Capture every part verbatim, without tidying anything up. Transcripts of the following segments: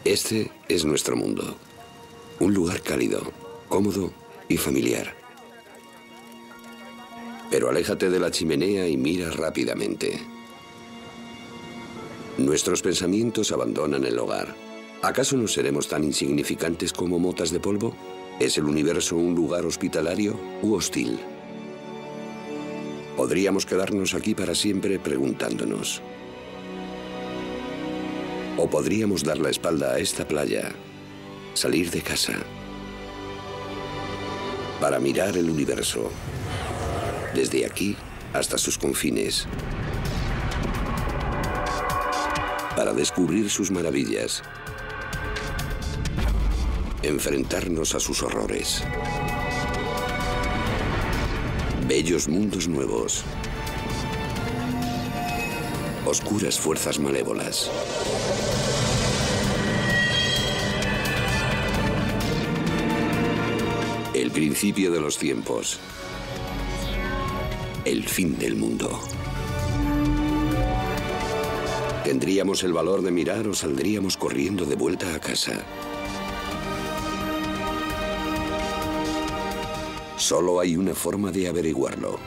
Este es nuestro mundo. Un lugar cálido, cómodo y familiar. Pero aléjate de la chimenea y mira rápidamente. Nuestros pensamientos abandonan el hogar. ¿Acaso no seremos tan insignificantes como motas de polvo? ¿Es el universo un lugar hospitalario u hostil? Podríamos quedarnos aquí para siempre preguntándonos. O podríamos dar la espalda a esta playa, salir de casa, para mirar el universo, desde aquí hasta sus confines, para descubrir sus maravillas, enfrentarnos a sus horrores. Bellos mundos nuevos, oscuras fuerzas malévolas. El principio de los tiempos. El fin del mundo. ¿Tendríamos el valor de mirar o saldríamos corriendo de vuelta a casa? Solo hay una forma de averiguarlo.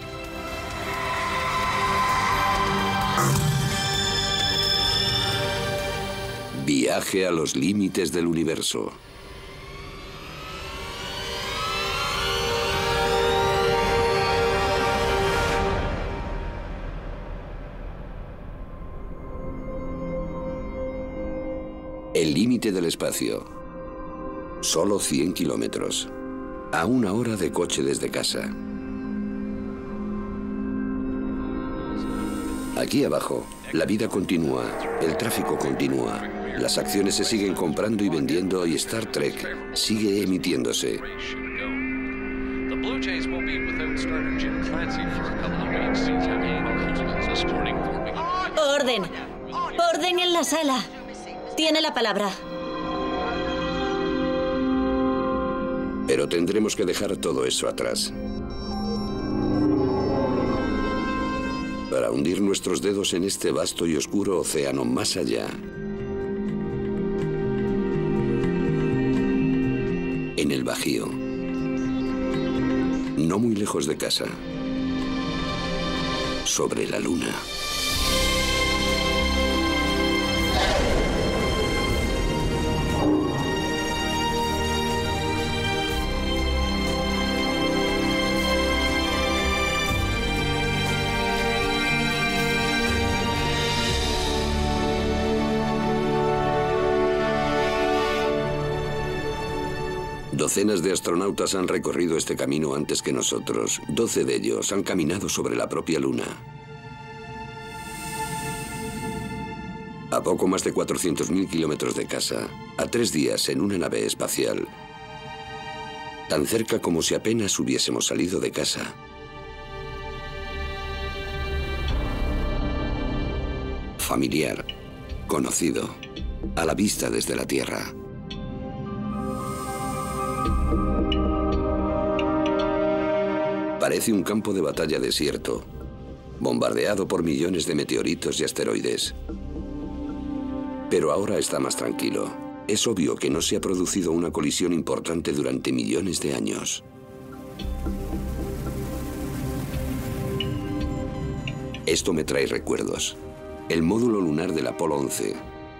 Viaje a los límites del universo. El límite del espacio. Solo cien kilómetros. A una hora de coche desde casa. Aquí abajo, la vida continúa, el tráfico continúa, las acciones se siguen comprando y vendiendo y Star Trek sigue emitiéndose. Orden. Orden en la sala. Tiene la palabra. Pero tendremos que dejar todo eso atrás. Para hundir nuestros dedos en este vasto y oscuro océano más allá. En el Bajío. No muy lejos de casa. Sobre la luna. Docenas de astronautas han recorrido este camino antes que nosotros. Doce de ellos han caminado sobre la propia Luna. A poco más de cuatrocientos mil kilómetros de casa, a tres días en una nave espacial. Tan cerca como si apenas hubiésemos salido de casa. Familiar, conocido, a la vista desde la Tierra. Parece un campo de batalla desierto, bombardeado por millones de meteoritos y asteroides. Pero ahora está más tranquilo. Es obvio que no se ha producido una colisión importante durante millones de años. Esto me trae recuerdos. El módulo lunar del Apolo once.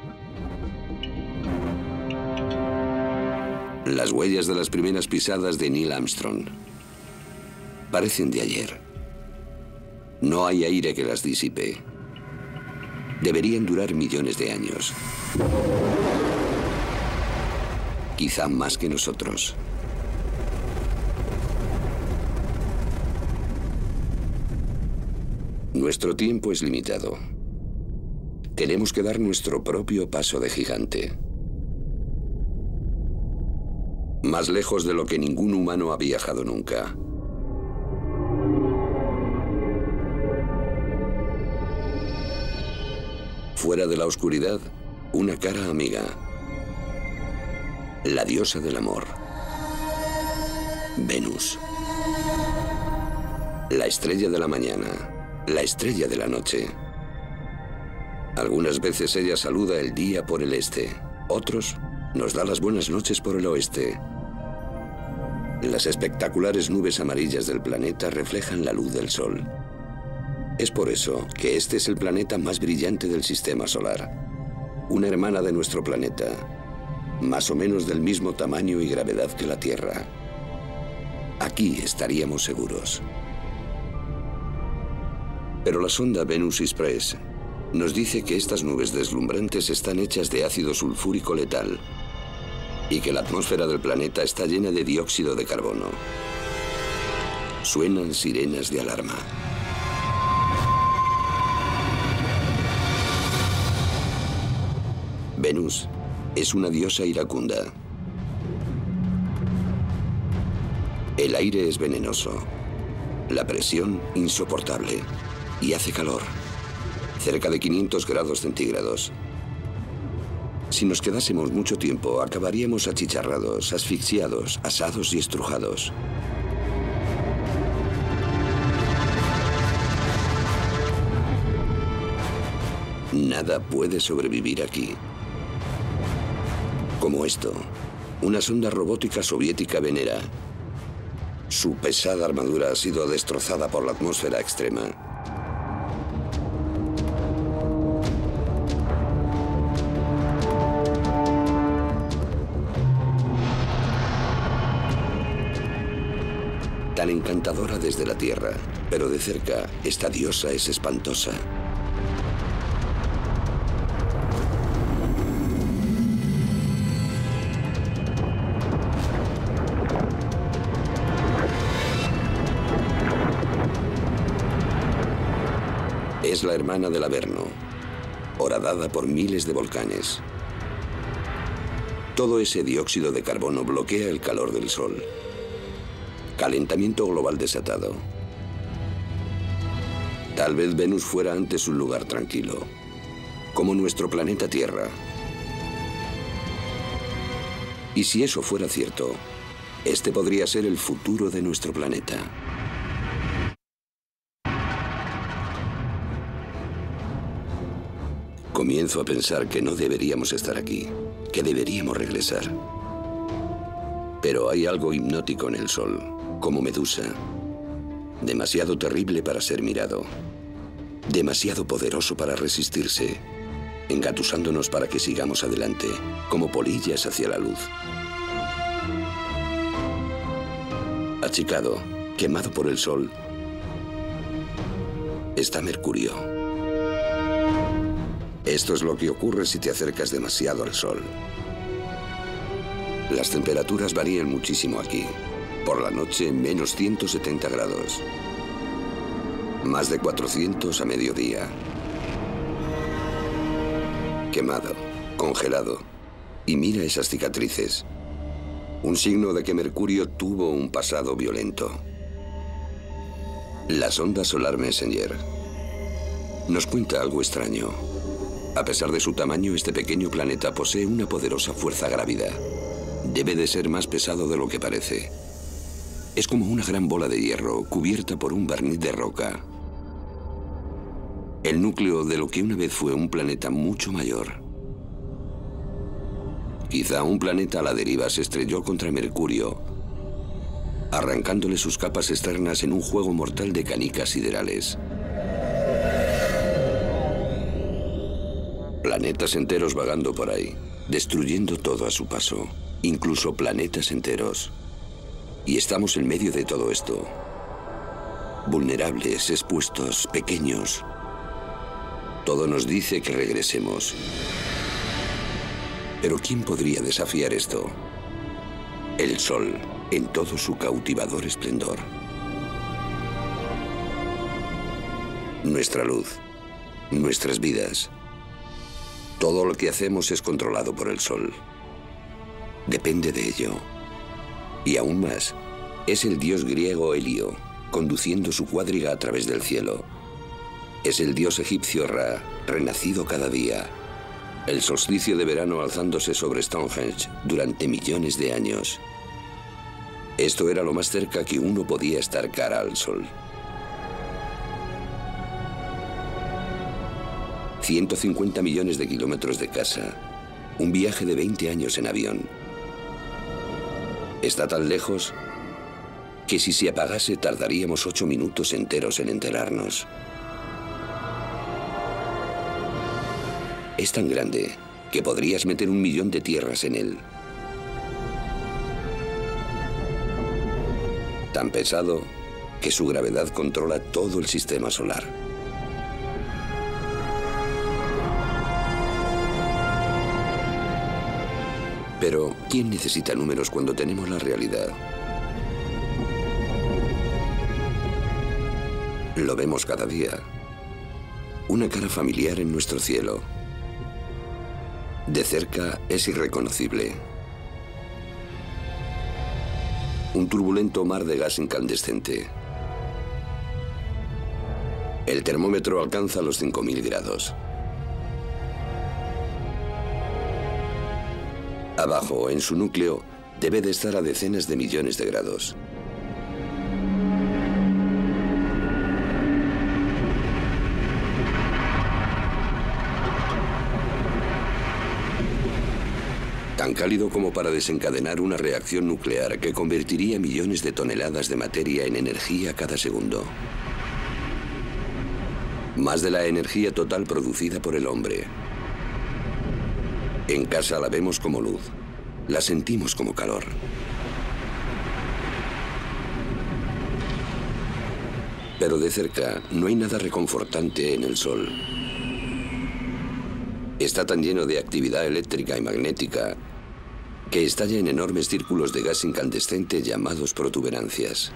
Las huellas de las primeras pisadas de Neil Armstrong. Parecen de ayer. No hay aire que las disipe. Deberían durar millones de años. Quizá más que nosotros. Nuestro tiempo es limitado. Tenemos que dar nuestro propio paso de gigante. Más lejos de lo que ningún humano ha viajado nunca. Fuera de la oscuridad, una cara amiga. La diosa del amor. Venus. La estrella de la mañana. La estrella de la noche. Algunas veces ella saluda el día por el este, otros nos da las buenas noches por el oeste. Las espectaculares nubes amarillas del planeta reflejan la luz del Sol. Es por eso que este es el planeta más brillante del sistema solar. Una hermana de nuestro planeta, más o menos del mismo tamaño y gravedad que la Tierra. Aquí estaríamos seguros. Pero la sonda Venus Express nos dice que estas nubes deslumbrantes están hechas de ácido sulfúrico letal y que la atmósfera del planeta está llena de dióxido de carbono. Suenan sirenas de alarma. Venus es una diosa iracunda. El aire es venenoso, la presión insoportable y hace calor, cerca de quinientos grados centígrados. Si nos quedásemos mucho tiempo, acabaríamos achicharrados, asfixiados, asados y estrujados. Nada puede sobrevivir aquí. Como esto, una sonda robótica soviética Venera. Su pesada armadura ha sido destrozada por la atmósfera extrema. Tan encantadora desde la Tierra, pero de cerca, esta diosa es espantosa. Es la hermana del Averno, horadada por miles de volcanes. Todo ese dióxido de carbono bloquea el calor del Sol. Calentamiento global desatado. Tal vez Venus fuera antes un lugar tranquilo, como nuestro planeta Tierra. Y si eso fuera cierto, este podría ser el futuro de nuestro planeta. Comienzo a pensar que no deberíamos estar aquí, que deberíamos regresar. Pero hay algo hipnótico en el Sol, como Medusa. Demasiado terrible para ser mirado. Demasiado poderoso para resistirse, engatusándonos para que sigamos adelante, como polillas hacia la luz. Achicado, quemado por el Sol, está Mercurio. Esto es lo que ocurre si te acercas demasiado al Sol. Las temperaturas varían muchísimo aquí. Por la noche, menos ciento setenta grados. Más de cuatrocientos a mediodía. Quemado, congelado. Y mira esas cicatrices. Un signo de que Mercurio tuvo un pasado violento. La sonda Solar Messenger nos cuenta algo extraño. A pesar de su tamaño, este pequeño planeta posee una poderosa fuerza grávida. Debe de ser más pesado de lo que parece. Es como una gran bola de hierro cubierta por un barniz de roca. El núcleo de lo que una vez fue un planeta mucho mayor. Quizá un planeta a la deriva se estrelló contra Mercurio, arrancándole sus capas externas en un juego mortal de canicas siderales. Planetas enteros vagando por ahí, destruyendo todo a su paso, incluso planetas enteros. Y estamos en medio de todo esto. Vulnerables, expuestos, pequeños. Todo nos dice que regresemos. Pero ¿quién podría desafiar esto? El Sol, en todo su cautivador esplendor. Nuestra luz, nuestras vidas. Todo lo que hacemos es controlado por el Sol. Depende de ello. Y aún más, es el dios griego Helio, conduciendo su cuadriga a través del cielo. Es el dios egipcio Ra, renacido cada día. El solsticio de verano alzándose sobre Stonehenge durante millones de años. Esto era lo más cerca que uno podía estar cara al Sol. ciento cincuenta millones de kilómetros de casa, Un viaje de veinte años en avión. Está tan lejos que si se apagase tardaríamos ocho minutos enteros en enterarnos. Es tan grande que podrías meter un millón de tierras en él. Tan pesado que su gravedad controla todo el sistema solar. Pero, ¿quién necesita números cuando tenemos la realidad? Lo vemos cada día. Una cara familiar en nuestro cielo. De cerca es irreconocible. Un turbulento mar de gas incandescente. El termómetro alcanza los cinco mil grados. Abajo, en su núcleo, debe de estar a decenas de millones de grados. Tan cálido como para desencadenar una reacción nuclear que convertiría millones de toneladas de materia en energía cada segundo. Más de la energía total producida por el hombre. En casa la vemos como luz, la sentimos como calor. Pero de cerca no hay nada reconfortante en el Sol. Está tan lleno de actividad eléctrica y magnética que estalla en enormes círculos de gas incandescente llamados protuberancias.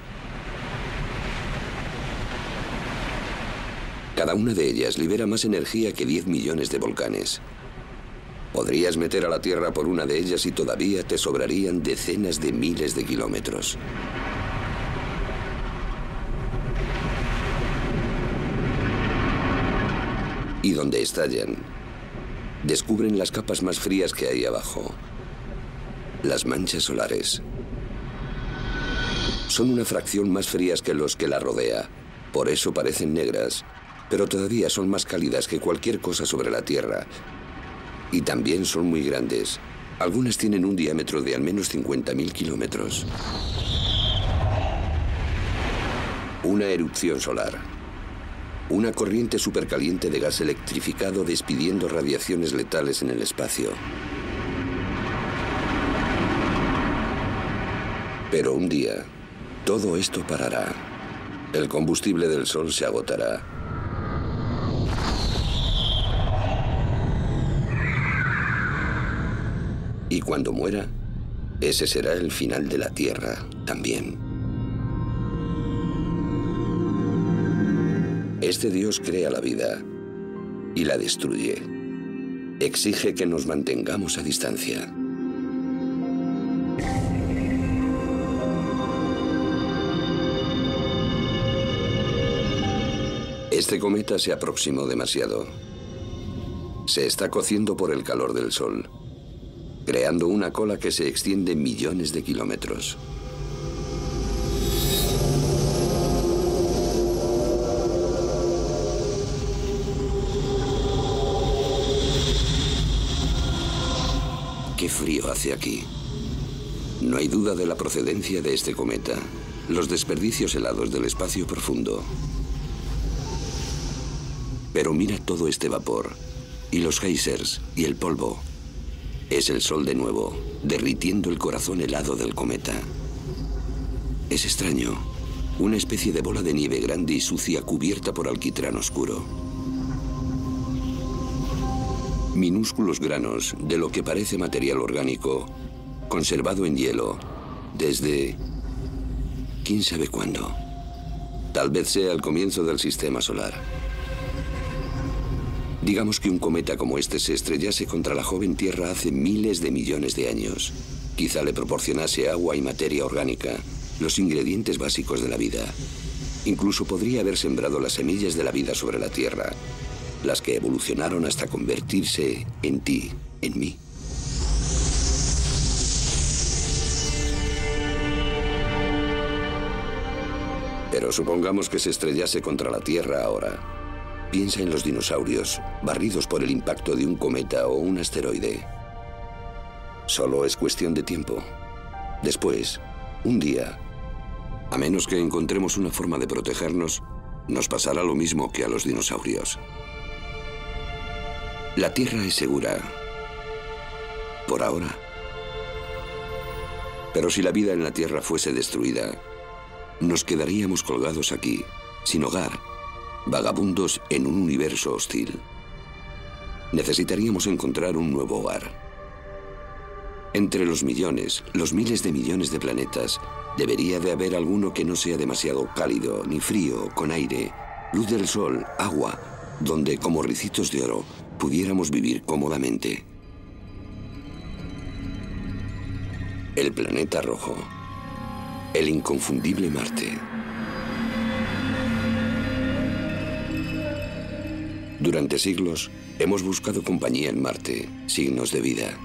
Cada una de ellas libera más energía que diez millones de volcanes. Podrías meter a la Tierra por una de ellas y todavía te sobrarían decenas de miles de kilómetros. Y donde estallan, descubren las capas más frías que hay abajo. Las manchas solares. Son una fracción más frías que los que la rodea. Por eso parecen negras, pero todavía son más cálidas que cualquier cosa sobre la Tierra. Y también son muy grandes. Algunas tienen un diámetro de al menos cincuenta mil kilómetros. Una erupción solar. Una corriente supercaliente de gas electrificado despidiendo radiaciones letales en el espacio. Pero un día, todo esto parará. El combustible del Sol se agotará. Y cuando muera, ese será el final de la Tierra también. Este Dios crea la vida y la destruye. Exige que nos mantengamos a distancia. Este cometa se aproximó demasiado. Se está cociendo por el calor del Sol, creando una cola que se extiende millones de kilómetros. Qué frío hace aquí. No hay duda de la procedencia de este cometa. Los desperdicios helados del espacio profundo. Pero mira todo este vapor, y los geysers, y el polvo. Es el Sol de nuevo, derritiendo el corazón helado del cometa. Es extraño, una especie de bola de nieve grande y sucia cubierta por alquitrán oscuro. Minúsculos granos de lo que parece material orgánico, conservado en hielo, desde... quién sabe cuándo. Tal vez sea el comienzo del sistema solar. Digamos que un cometa como este se estrellase contra la joven Tierra hace miles de millones de años. Quizá le proporcionase agua y materia orgánica, los ingredientes básicos de la vida. Incluso podría haber sembrado las semillas de la vida sobre la Tierra, las que evolucionaron hasta convertirse en ti, en mí. Pero supongamos que se estrellase contra la Tierra ahora. Piensa en los dinosaurios, barridos por el impacto de un cometa o un asteroide. Solo es cuestión de tiempo. Después, un día, a menos que encontremos una forma de protegernos, nos pasará lo mismo que a los dinosaurios. La Tierra es segura. Por ahora. Pero si la vida en la Tierra fuese destruida, nos quedaríamos colgados aquí, sin hogar, vagabundos en un universo hostil. Necesitaríamos encontrar un nuevo hogar. Entre los millones, los miles de millones de planetas, debería de haber alguno que no sea demasiado cálido, ni frío, con aire, luz del sol, agua, donde, como ricitos de oro, pudiéramos vivir cómodamente. El planeta rojo. El inconfundible Marte. Durante siglos, hemos buscado compañía en Marte, signos de vida.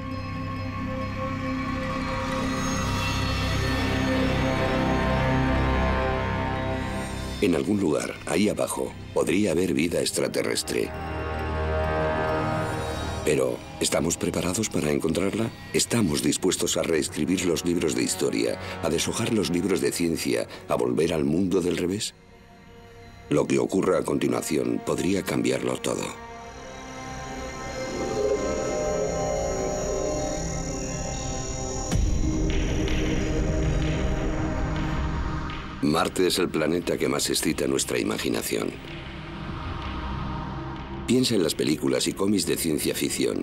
En algún lugar, ahí abajo, podría haber vida extraterrestre. Pero, ¿estamos preparados para encontrarla? ¿Estamos dispuestos a reescribir los libros de historia, a deshojar los libros de ciencia, a volver al mundo del revés? Lo que ocurra a continuación podría cambiarlo todo. Marte es el planeta que más excita nuestra imaginación. Piensa en las películas y cómics de ciencia ficción.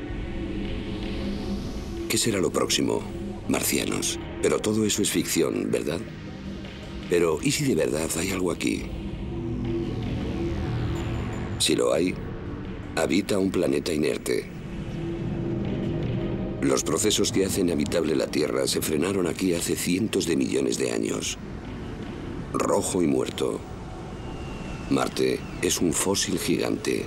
¿Qué será lo próximo? Marcianos. Pero todo eso es ficción, ¿verdad? Pero, ¿y si de verdad hay algo aquí? Si lo hay, habita un planeta inerte. Los procesos que hacen habitable la Tierra se frenaron aquí hace cientos de millones de años. Rojo y muerto. Marte es un fósil gigante.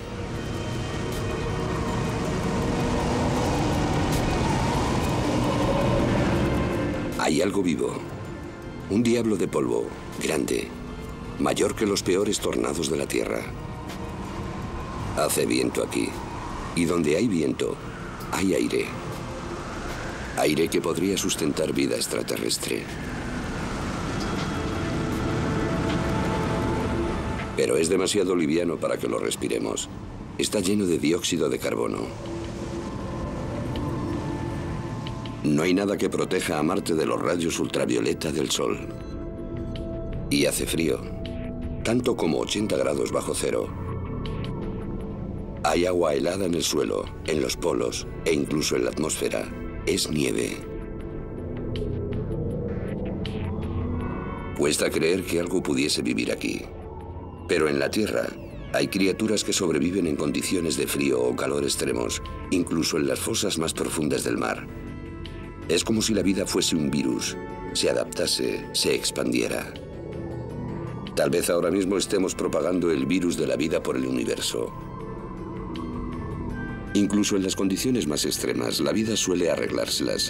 Hay algo vivo. Un diablo de polvo, grande, mayor que los peores tornados de la Tierra. Hace viento aquí. Y donde hay viento, hay aire. Aire que podría sustentar vida extraterrestre. Pero es demasiado liviano para que lo respiremos. Está lleno de dióxido de carbono. No hay nada que proteja a Marte de los rayos ultravioleta del Sol. Y hace frío, tanto como ochenta grados bajo cero. Hay agua helada en el suelo, en los polos e incluso en la atmósfera. Es nieve. Cuesta creer que algo pudiese vivir aquí. Pero en la Tierra hay criaturas que sobreviven en condiciones de frío o calor extremos, incluso en las fosas más profundas del mar. Es como si la vida fuese un virus, se adaptase, se expandiera. Tal vez ahora mismo estemos propagando el virus de la vida por el universo. Incluso en las condiciones más extremas, la vida suele arreglárselas.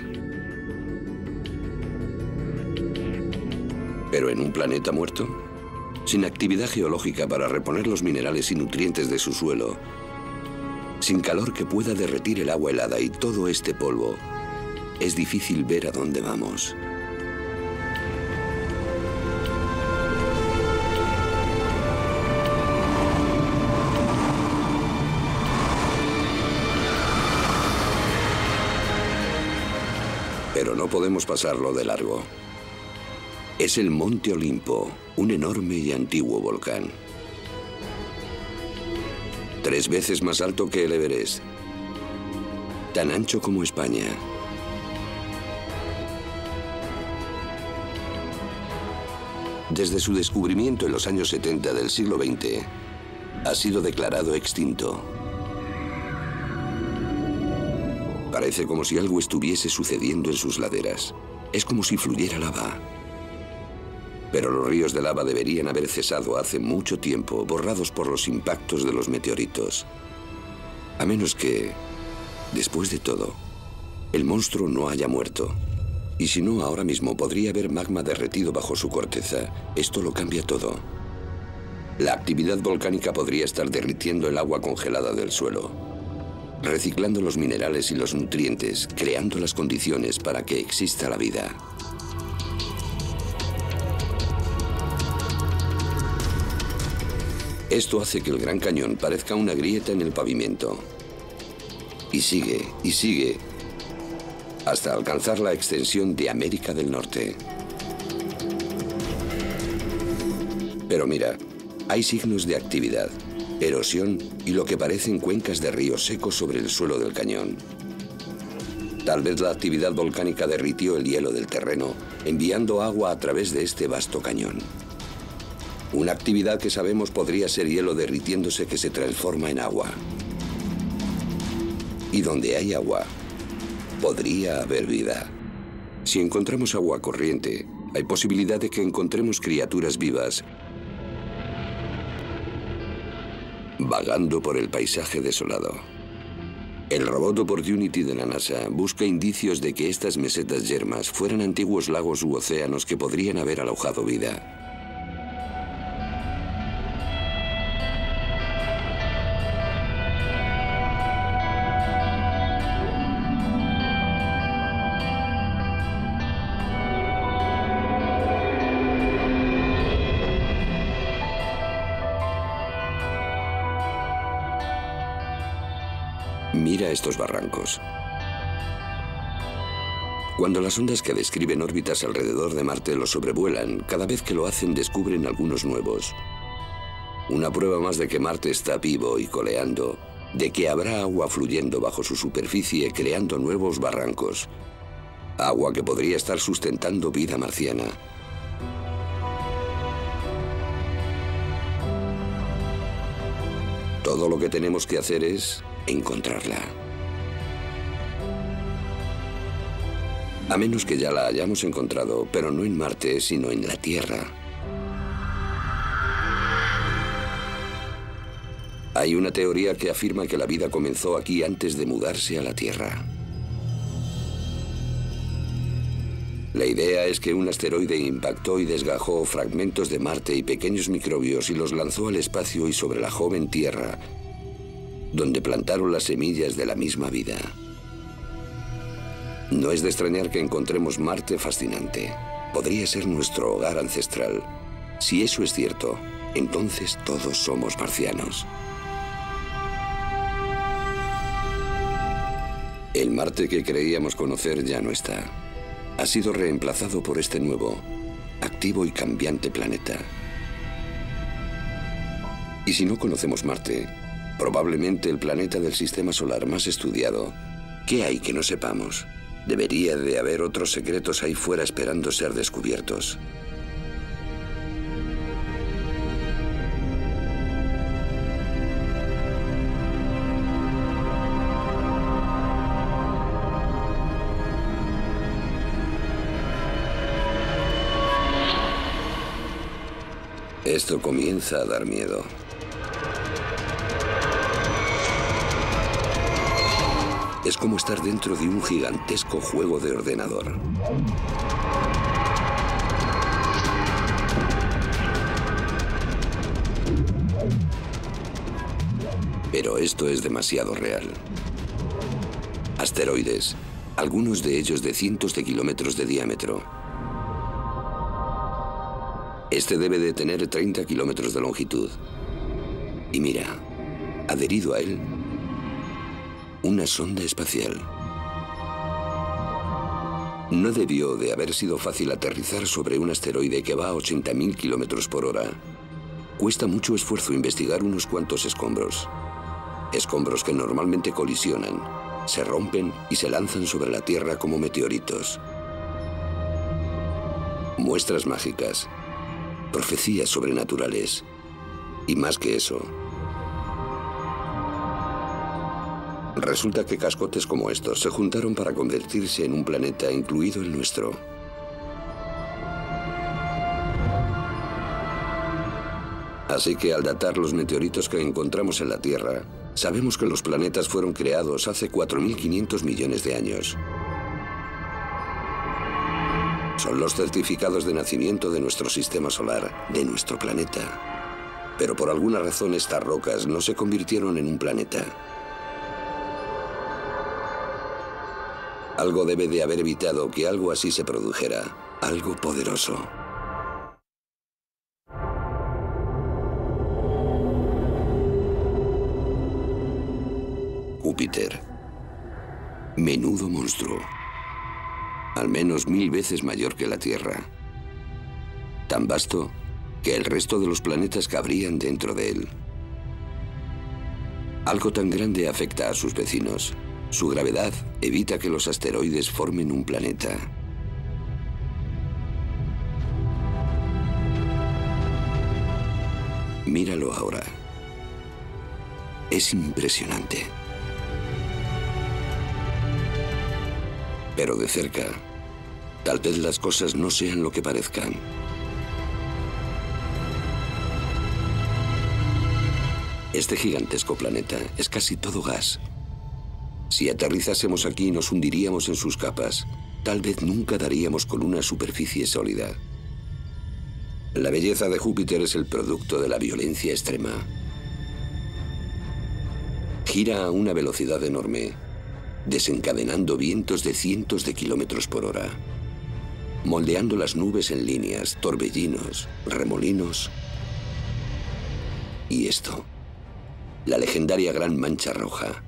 Pero en un planeta muerto, sin actividad geológica para reponer los minerales y nutrientes de su suelo, sin calor que pueda derretir el agua helada y todo este polvo, es difícil ver a dónde vamos. Pero no podemos pasarlo de largo. Es el Monte Olimpo, un enorme y antiguo volcán. Tres veces más alto que el Everest. Tan ancho como España. Desde su descubrimiento en los años setenta del siglo veinte, ha sido declarado extinto. Parece como si algo estuviese sucediendo en sus laderas. Es como si fluyera lava. Pero los ríos de lava deberían haber cesado hace mucho tiempo, borrados por los impactos de los meteoritos. A menos que, después de todo, el monstruo no haya muerto. Y si no, ahora mismo podría haber magma derretido bajo su corteza. Esto lo cambia todo. La actividad volcánica podría estar derritiendo el agua congelada del suelo. reciclando los minerales y los nutrientes, creando las condiciones para que exista la vida. Esto hace que el Gran Cañón parezca una grieta en el pavimento. Y sigue, y sigue, hasta alcanzar la extensión de América del Norte. Pero mira, hay signos de actividad, erosión y lo que parecen cuencas de ríos secos sobre el suelo del cañón. Tal vez la actividad volcánica derritió el hielo del terreno, enviando agua a través de este vasto cañón. Una actividad que sabemos podría ser hielo derritiéndose que se transforma en agua. Y donde hay agua, podría haber vida. Si encontramos agua corriente, hay posibilidad de que encontremos criaturas vivas vagando por el paisaje desolado. El robot Opportunity de la NASA busca indicios de que estas mesetas yermas fueran antiguos lagos u océanos que podrían haber alojado vida. Mira estos barrancos. Cuando las ondas que describen órbitas alrededor de Marte lo sobrevuelan, cada vez que lo hacen descubren algunos nuevos. Una prueba más de que Marte está vivo y coleando, de que habrá agua fluyendo bajo su superficie creando nuevos barrancos. Agua que podría estar sustentando vida marciana. Todo lo que tenemos que hacer es encontrarla. A menos que ya la hayamos encontrado, pero no en Marte, sino en la Tierra. Hay una teoría que afirma que la vida comenzó aquí antes de mudarse a la Tierra. La idea es que un asteroide impactó y desgajó fragmentos de Marte y pequeños microbios y los lanzó al espacio y sobre la joven Tierra, donde plantaron las semillas de la misma vida. No es de extrañar que encontremos Marte fascinante. Podría ser nuestro hogar ancestral. Si eso es cierto, entonces todos somos marcianos. El Marte que creíamos conocer ya no está. Ha sido reemplazado por este nuevo, activo y cambiante planeta. Y si no conocemos Marte, probablemente el planeta del sistema solar más estudiado, ¿qué hay que no sepamos? Debería de haber otros secretos ahí fuera esperando ser descubiertos. Esto comienza a dar miedo. Es como estar dentro de un gigantesco juego de ordenador. Pero esto es demasiado real. Asteroides, algunos de ellos de cientos de kilómetros de diámetro. Este debe de tener treinta kilómetros de longitud. Y mira, adherido a él, una sonda espacial. No debió de haber sido fácil aterrizar sobre un asteroide que va a ochenta mil kilómetros por hora. Cuesta mucho esfuerzo investigar unos cuantos escombros. Escombros que normalmente colisionan, se rompen y se lanzan sobre la Tierra como meteoritos. Muestras mágicas, profecías sobrenaturales y más que eso. Resulta que cascotes como estos se juntaron para convertirse en un planeta incluido el nuestro. Así que al datar los meteoritos que encontramos en la Tierra, sabemos que los planetas fueron creados hace cuatro mil quinientos millones de años. Son los certificados de nacimiento de nuestro sistema solar, de nuestro planeta. Pero por alguna razón estas rocas no se convirtieron en un planeta. Algo debe de haber evitado que algo así se produjera. Algo poderoso. Júpiter. Menudo monstruo. Al menos mil veces mayor que la Tierra. Tan vasto que el resto de los planetas cabrían dentro de él. Algo tan grande afecta a sus vecinos. Su gravedad evita que los asteroides formen un planeta. Míralo ahora. Es impresionante. Pero de cerca, tal vez las cosas no sean lo que parezcan. Este gigantesco planeta es casi todo gas. Si aterrizásemos aquí nos hundiríamos en sus capas. Tal vez nunca daríamos con una superficie sólida. La belleza de Júpiter es el producto de la violencia extrema. Gira a una velocidad enorme, desencadenando vientos de cientos de kilómetros por hora, moldeando las nubes en líneas, torbellinos, remolinos. Y esto, la legendaria Gran Mancha Roja.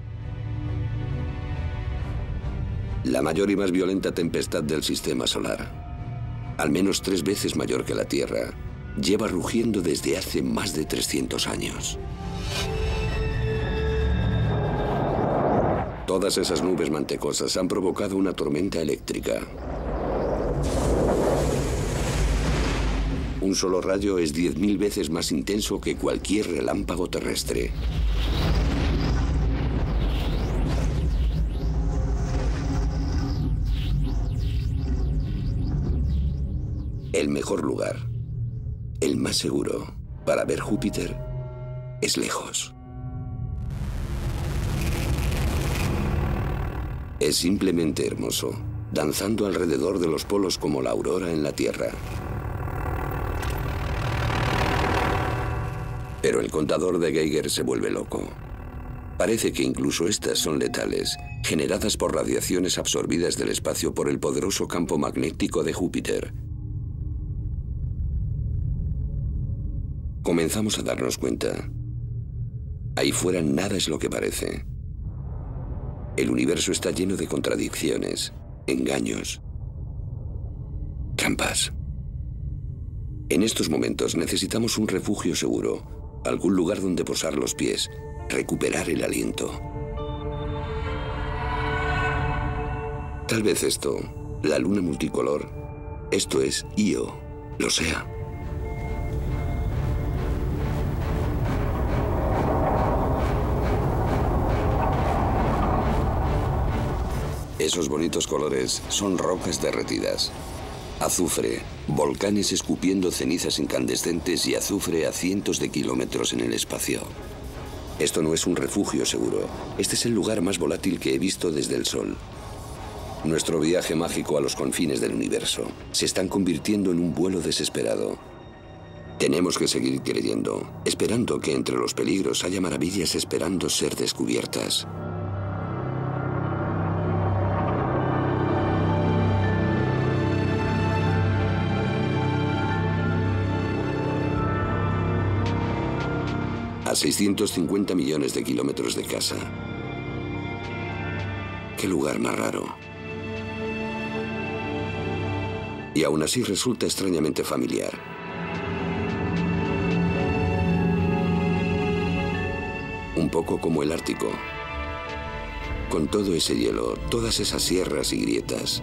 La mayor y más violenta tempestad del sistema solar, al menos tres veces mayor que la Tierra, lleva rugiendo desde hace más de trescientos años. Todas esas nubes mantecosas han provocado una tormenta eléctrica. Un solo rayo es diez mil veces más intenso que cualquier relámpago terrestre. El mejor lugar, el más seguro para ver Júpiter es lejos. Es simplemente hermoso, danzando alrededor de los polos como la aurora en la Tierra. Pero el contador de Geiger se vuelve loco. Parece que incluso estas son letales, generadas por radiaciones absorbidas del espacio por el poderoso campo magnético de Júpiter. Comenzamos a darnos cuenta. Ahí fuera nada es lo que parece. El universo está lleno de contradicciones, engaños, trampas. En estos momentos necesitamos un refugio seguro, algún lugar donde posar los pies, recuperar el aliento. Tal vez esto, la luna multicolor, esto es Io, lo sea. Esos bonitos colores son rocas derretidas. Azufre, volcanes escupiendo cenizas incandescentes y azufre a cientos de kilómetros en el espacio. Esto no es un refugio seguro. Este es el lugar más volátil que he visto desde el Sol. Nuestro viaje mágico a los confines del universo se están convirtiendo en un vuelo desesperado. Tenemos que seguir creyendo, esperando que entre los peligros haya maravillas esperando ser descubiertas. A seiscientos cincuenta millones de kilómetros de casa. Qué lugar más raro. Y aún así resulta extrañamente familiar. Un poco como el Ártico. Con todo ese hielo, todas esas sierras y grietas.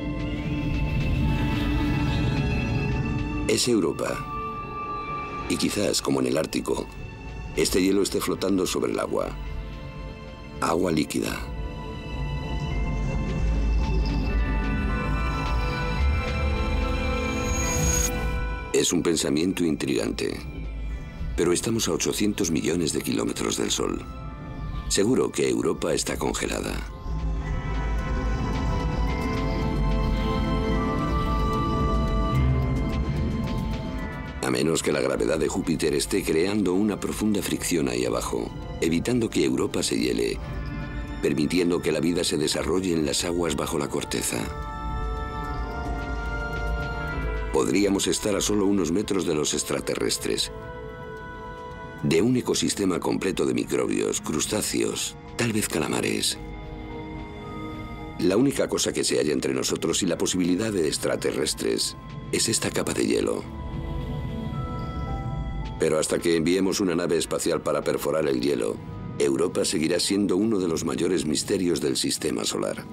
Es Europa. Y quizás, como en el Ártico, este hielo esté flotando sobre el agua. Agua líquida. Es un pensamiento intrigante. Pero estamos a ochocientos millones de kilómetros del Sol. Seguro que Europa está congelada. A menos que la gravedad de Júpiter esté creando una profunda fricción ahí abajo, evitando que Europa se hiele permitiendo que la vida se desarrolle en las aguas bajo la corteza. Podríamos estar a solo unos metros de los extraterrestres, de un ecosistema completo de microbios, crustáceos, tal vez calamares. La única cosa que se halla entre nosotros y la posibilidad de extraterrestres es esta capa de hielo. Pero hasta que enviemos una nave espacial para perforar el hielo, Europa seguirá siendo uno de los mayores misterios del sistema solar.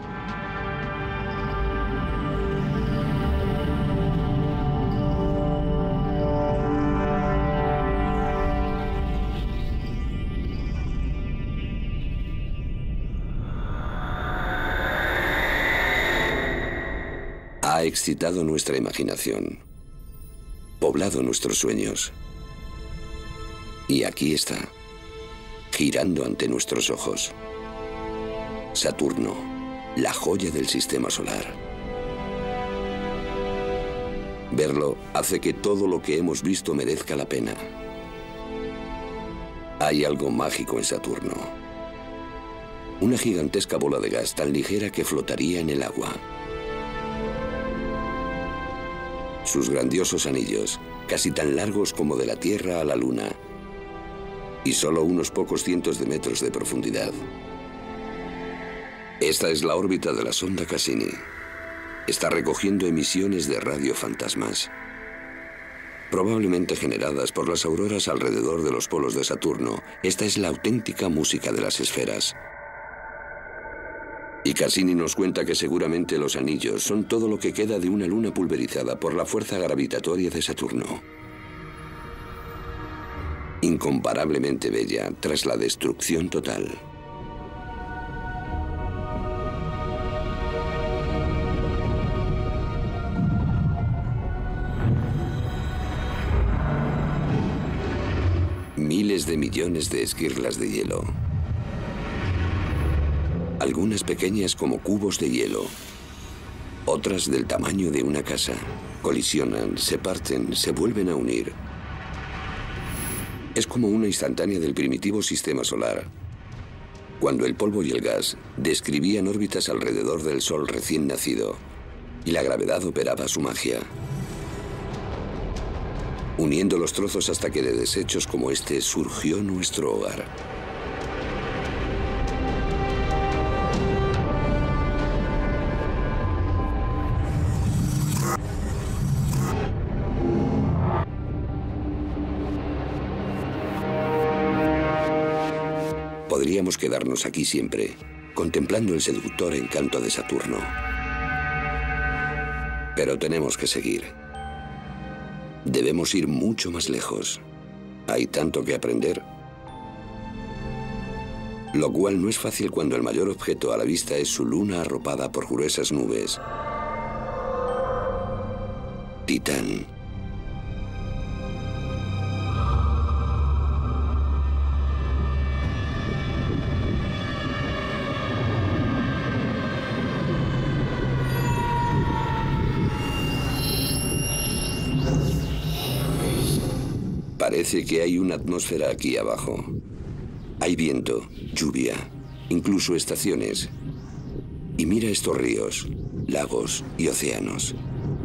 Ha excitado nuestra imaginación, poblado nuestros sueños. Y aquí está, girando ante nuestros ojos. Saturno, la joya del sistema solar. Verlo hace que todo lo que hemos visto merezca la pena. Hay algo mágico en Saturno. Una gigantesca bola de gas tan ligera que flotaría en el agua. Sus grandiosos anillos, casi tan largos como de la Tierra a la Luna, y solo unos pocos cientos de metros de profundidad. Esta es la órbita de la sonda Cassini. Está recogiendo emisiones de radiofantasmas, probablemente generadas por las auroras alrededor de los polos de Saturno. Esta es la auténtica música de las esferas. Y Cassini nos cuenta que seguramente los anillos son todo lo que queda de una luna pulverizada por la fuerza gravitatoria de Saturno. Incomparablemente bella tras la destrucción total. Miles de millones de esquirlas de hielo. Algunas pequeñas como cubos de hielo, otras del tamaño de una casa. Colisionan, se parten, se vuelven a unir. Es como una instantánea del primitivo sistema solar, cuando el polvo y el gas describían órbitas alrededor del Sol recién nacido y la gravedad operaba su magia, uniendo los trozos hasta que de desechos como este surgió nuestro hogar. Podríamos quedarnos aquí siempre, contemplando el seductor encanto de Saturno. Pero tenemos que seguir. Debemos ir mucho más lejos. Hay tanto que aprender. Lo cual no es fácil cuando el mayor objeto a la vista es su luna arropada por gruesas nubes. Titán. Parece que hay una atmósfera aquí abajo. Hay viento, lluvia, incluso estaciones. Y mira estos ríos, lagos y océanos.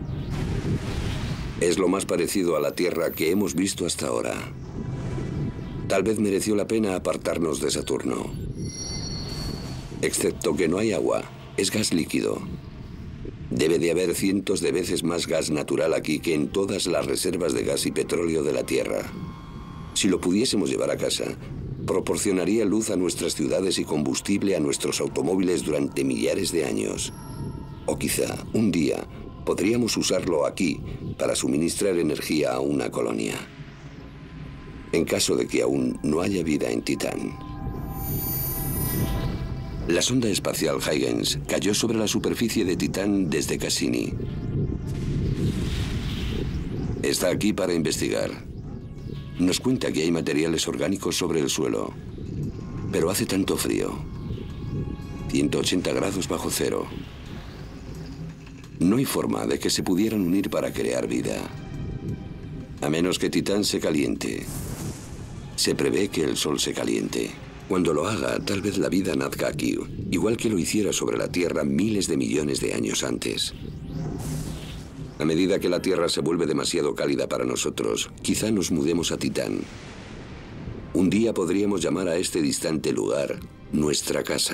Es lo más parecido a la Tierra que hemos visto hasta ahora. Tal vez mereció la pena apartarnos de Saturno. Excepto que no hay agua, es gas líquido. Debe de haber cientos de veces más gas natural aquí que en todas las reservas de gas y petróleo de la Tierra. Si lo pudiésemos llevar a casa, proporcionaría luz a nuestras ciudades y combustible a nuestros automóviles durante millares de años. O quizá, un día, podríamos usarlo aquí para suministrar energía a una colonia. En caso de que aún no haya vida en Titán. La sonda espacial Huygens cayó sobre la superficie de Titán desde Cassini. Está aquí para investigar. Nos cuenta que hay materiales orgánicos sobre el suelo, pero hace tanto frío. ciento ochenta grados bajo cero. No hay forma de que se pudieran unir para crear vida. A menos que Titán se caliente. Se prevé que el Sol se caliente. Cuando lo haga, tal vez la vida nazca aquí, igual que lo hiciera sobre la Tierra miles de millones de años antes. A medida que la Tierra se vuelve demasiado cálida para nosotros, quizá nos mudemos a Titán. Un día podríamos llamar a este distante lugar nuestra casa.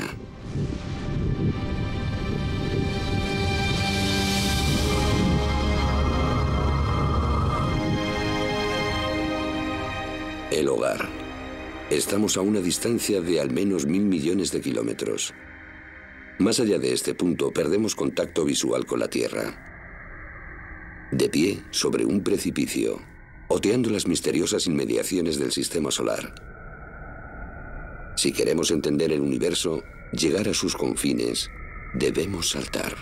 El hogar. Estamos a una distancia de al menos mil millones de kilómetros. Más allá de este punto, perdemos contacto visual con la Tierra. De pie sobre un precipicio, oteando las misteriosas inmediaciones del sistema solar. Si queremos entender el universo, llegar a sus confines, debemos saltar.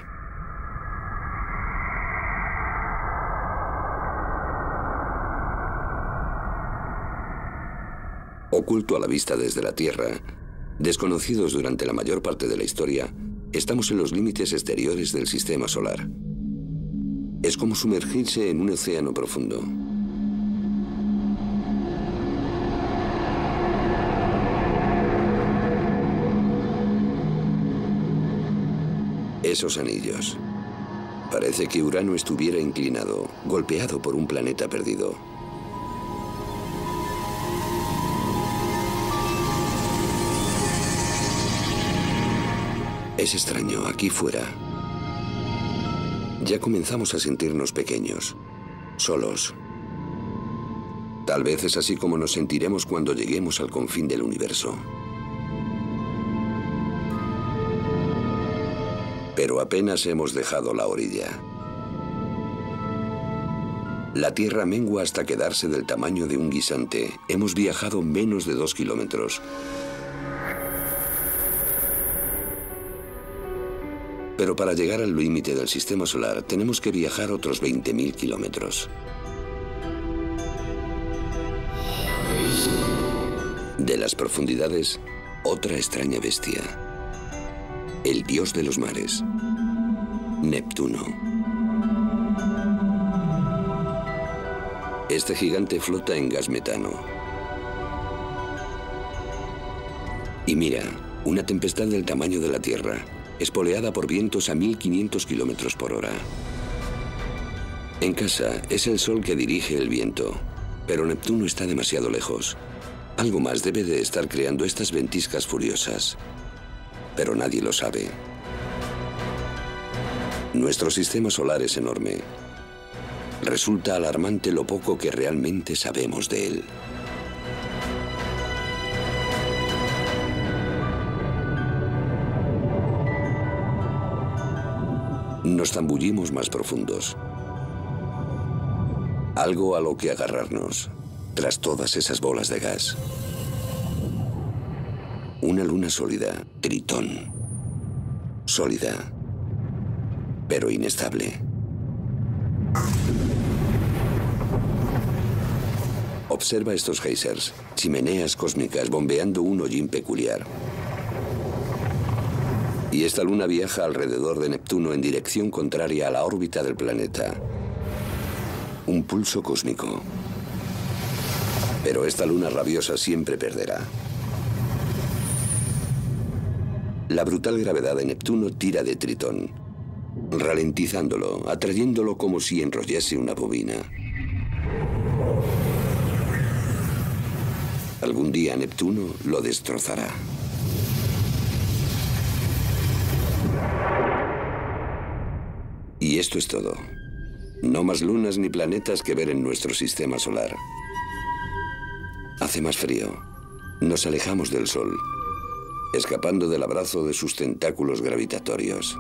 Oculto a la vista desde la Tierra, desconocidos durante la mayor parte de la historia, estamos en los límites exteriores del sistema solar. Es como sumergirse en un océano profundo. Esos anillos. Parece que Urano estuviera inclinado, golpeado por un planeta perdido. Es extraño, aquí fuera. Ya comenzamos a sentirnos pequeños, solos. Tal vez es así como nos sentiremos cuando lleguemos al confín del universo. Pero apenas hemos dejado la orilla. La Tierra mengua hasta quedarse del tamaño de un guisante. Hemos viajado menos de dos kilómetros. Pero para llegar al límite del sistema solar tenemos que viajar otros veinte mil kilómetros. De las profundidades, otra extraña bestia. El dios de los mares, Neptuno. Este gigante flota en gas metano. Y mira, una tempestad del tamaño de la Tierra, espoleada por vientos a mil quinientos kilómetros por hora. En casa es el Sol que dirige el viento, pero Neptuno está demasiado lejos. Algo más debe de estar creando estas ventiscas furiosas, pero nadie lo sabe. Nuestro sistema solar es enorme. Resulta alarmante lo poco que realmente sabemos de él. Nos zambullimos más profundos. Algo a lo que agarrarnos, tras todas esas bolas de gas. Una luna sólida, Tritón. Sólida, pero inestable. Observa estos geysers, chimeneas cósmicas bombeando un hollín peculiar. Y esta luna viaja alrededor de Neptuno en dirección contraria a la órbita del planeta. Un pulso cósmico. Pero esta luna rabiosa siempre perderá. La brutal gravedad de Neptuno tira de Tritón, ralentizándolo, atrayéndolo como si enrollase una bobina. Algún día Neptuno lo destrozará. Y esto es todo. No más lunas ni planetas que ver en nuestro sistema solar. Hace más frío. Nos alejamos del Sol, escapando del abrazo de sus tentáculos gravitatorios.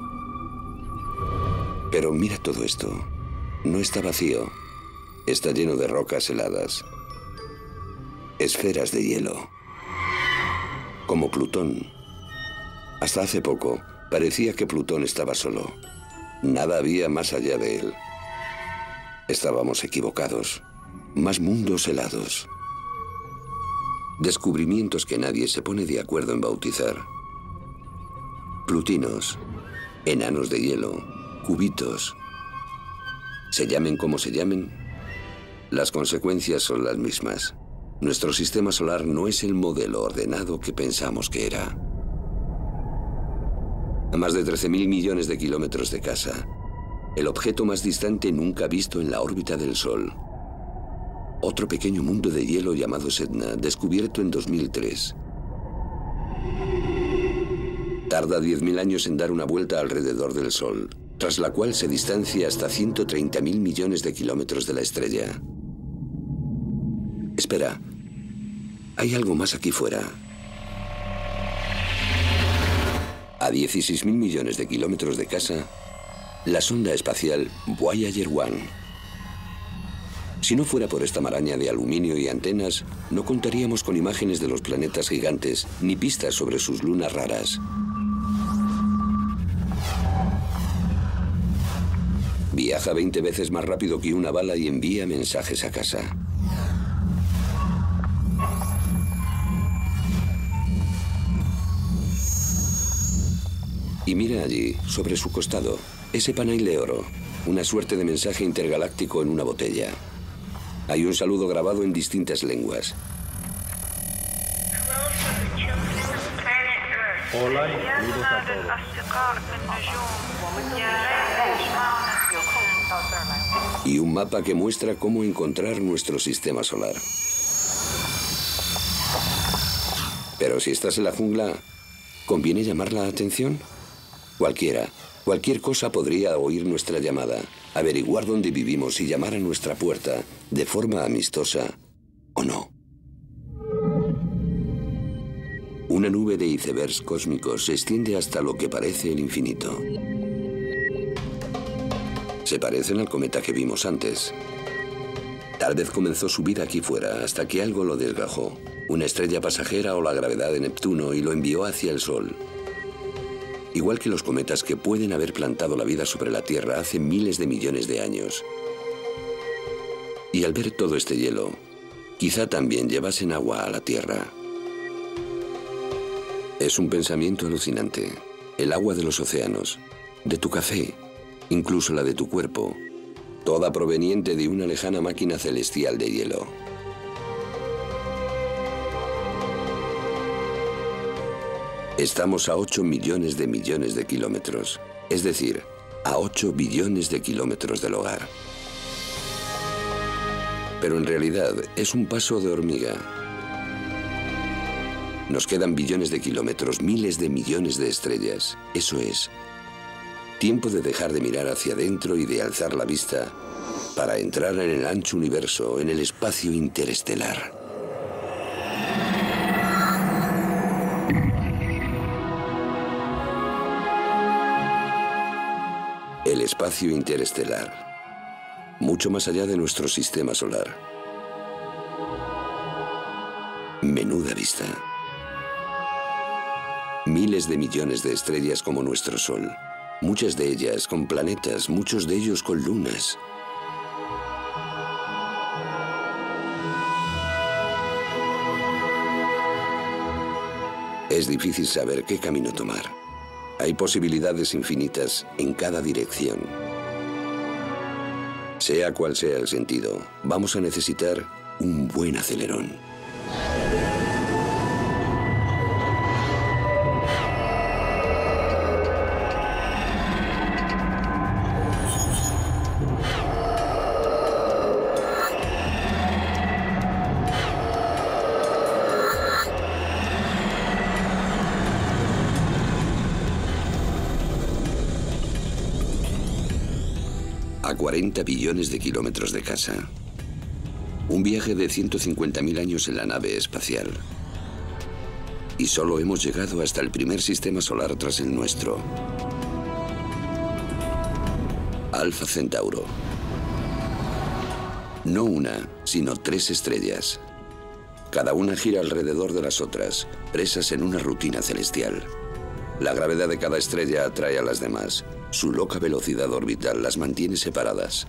Pero mira todo esto. No está vacío. Está lleno de rocas heladas. Esferas de hielo. Como Plutón. Hasta hace poco, parecía que Plutón estaba solo. Nada había más allá de él. Estábamos equivocados. Más mundos helados. Descubrimientos que nadie se pone de acuerdo en bautizar. Plutinos, enanos de hielo, cubitos. Se llamen como se llamen, las consecuencias son las mismas. Nuestro sistema solar no es el modelo ordenado que pensamos que era. A más de trece mil millones de kilómetros de casa, el objeto más distante nunca visto en la órbita del Sol. Otro pequeño mundo de hielo llamado Sedna, descubierto en dos mil tres. Tarda diez mil años en dar una vuelta alrededor del Sol, tras la cual se distancia hasta ciento treinta mil millones de kilómetros de la estrella. Espera, hay algo más aquí fuera. A dieciséis mil millones de kilómetros de casa, la sonda espacial Voyager uno. Si no fuera por esta maraña de aluminio y antenas, no contaríamos con imágenes de los planetas gigantes ni pistas sobre sus lunas raras. Viaja veinte veces más rápido que una bala y envía mensajes a casa. Y mira allí, sobre su costado, ese panel de oro, una suerte de mensaje intergaláctico en una botella. Hay un saludo grabado en distintas lenguas. Hola y saludos a todos. Y un mapa que muestra cómo encontrar nuestro sistema solar. Pero si estás en la jungla, ¿conviene llamar la atención? Cualquiera, cualquier cosa podría oír nuestra llamada, averiguar dónde vivimos y llamar a nuestra puerta de forma amistosa o no. Una nube de icebergs cósmicos se extiende hasta lo que parece el infinito. Se parecen al cometa que vimos antes. Tal vez comenzó su vida aquí fuera hasta que algo lo desgajó. Una estrella pasajera o la gravedad de Neptuno y lo envió hacia el Sol. Igual que los cometas que pueden haber plantado la vida sobre la Tierra hace miles de millones de años. Y al ver todo este hielo, quizá también llevasen agua a la Tierra. Es un pensamiento alucinante. El agua de los océanos, de tu café, incluso la de tu cuerpo, toda proveniente de una lejana máquina celestial de hielo. Estamos a ocho millones de millones de kilómetros, es decir, a ocho billones de kilómetros del hogar. Pero en realidad es un paso de hormiga. Nos quedan billones de kilómetros, miles de millones de estrellas. Eso es. Tiempo de dejar de mirar hacia adentro y de alzar la vista para entrar en el ancho universo, en el espacio interestelar. El espacio interestelar, mucho más allá de nuestro sistema solar. Menuda vista. Miles de millones de estrellas como nuestro Sol, muchas de ellas con planetas, muchos de ellos con lunas. Es difícil saber qué camino tomar. Hay posibilidades infinitas en cada dirección. Sea cual sea el sentido, vamos a necesitar un buen acelerón. A cuarenta billones de kilómetros de casa. Un viaje de ciento cincuenta mil años en la nave espacial. Y solo hemos llegado hasta el primer sistema solar tras el nuestro. Alfa Centauro. No una, sino tres estrellas. Cada una gira alrededor de las otras, presas en una rutina celestial. La gravedad de cada estrella atrae a las demás. Su loca velocidad orbital las mantiene separadas.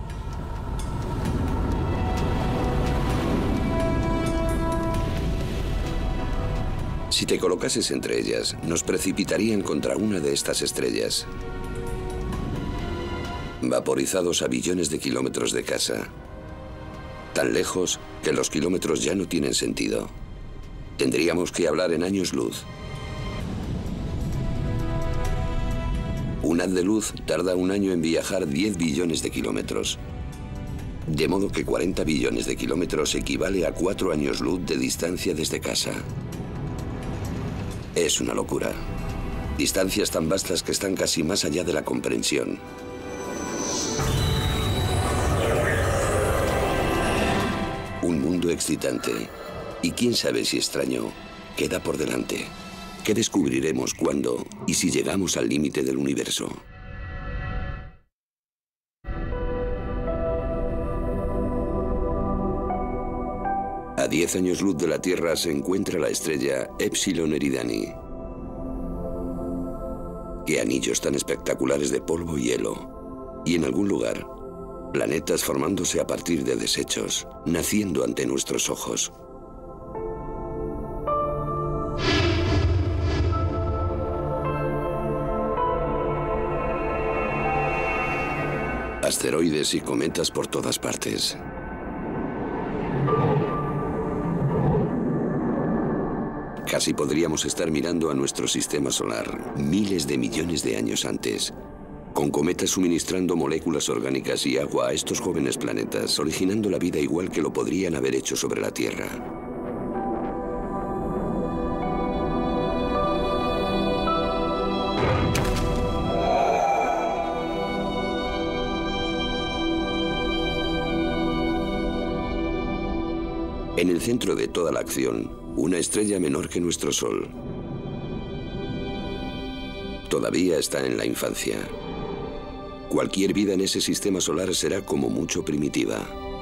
Si te colocases entre ellas, nos precipitarían contra una de estas estrellas. Vaporizados a billones de kilómetros de casa. Tan lejos que los kilómetros ya no tienen sentido. Tendríamos que hablar en años luz. Un haz de luz tarda un año en viajar diez billones de kilómetros. De modo que cuarenta billones de kilómetros equivale a cuatro años luz de distancia desde casa. Es una locura. Distancias tan vastas que están casi más allá de la comprensión. Un mundo excitante. Y quién sabe si extraño queda por delante. ¿Qué descubriremos cuando y si llegamos al límite del universo? A diez años luz de la Tierra se encuentra la estrella Epsilon Eridani. Qué anillos tan espectaculares de polvo y hielo. Y en algún lugar, planetas formándose a partir de desechos, naciendo ante nuestros ojos. Asteroides y cometas por todas partes. Casi podríamos estar mirando a nuestro sistema solar miles de millones de años antes, con cometas suministrando moléculas orgánicas y agua a estos jóvenes planetas, originando la vida igual que lo podrían haber hecho sobre la Tierra. En el centro de toda la acción, una estrella menor que nuestro Sol. Todavía está en la infancia. Cualquier vida en ese sistema solar será como mucho primitiva.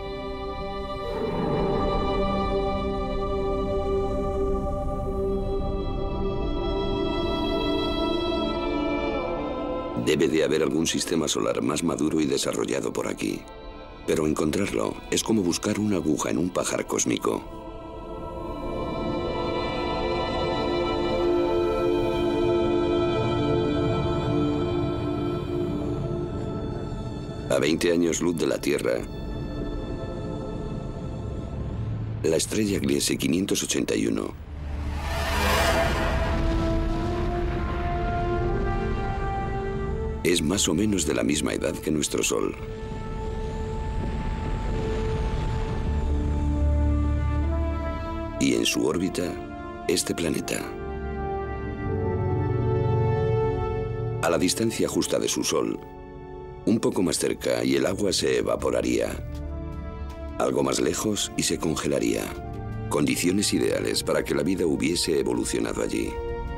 Debe de haber algún sistema solar más maduro y desarrollado por aquí. Pero encontrarlo es como buscar una aguja en un pajar cósmico. A veinte años luz de la Tierra, la estrella Gliese quinientos ochenta y uno es más o menos de la misma edad que nuestro Sol. Y en su órbita, este planeta. A la distancia justa de su Sol, un poco más cerca y el agua se evaporaría. Algo más lejos y se congelaría. Condiciones ideales para que la vida hubiese evolucionado allí.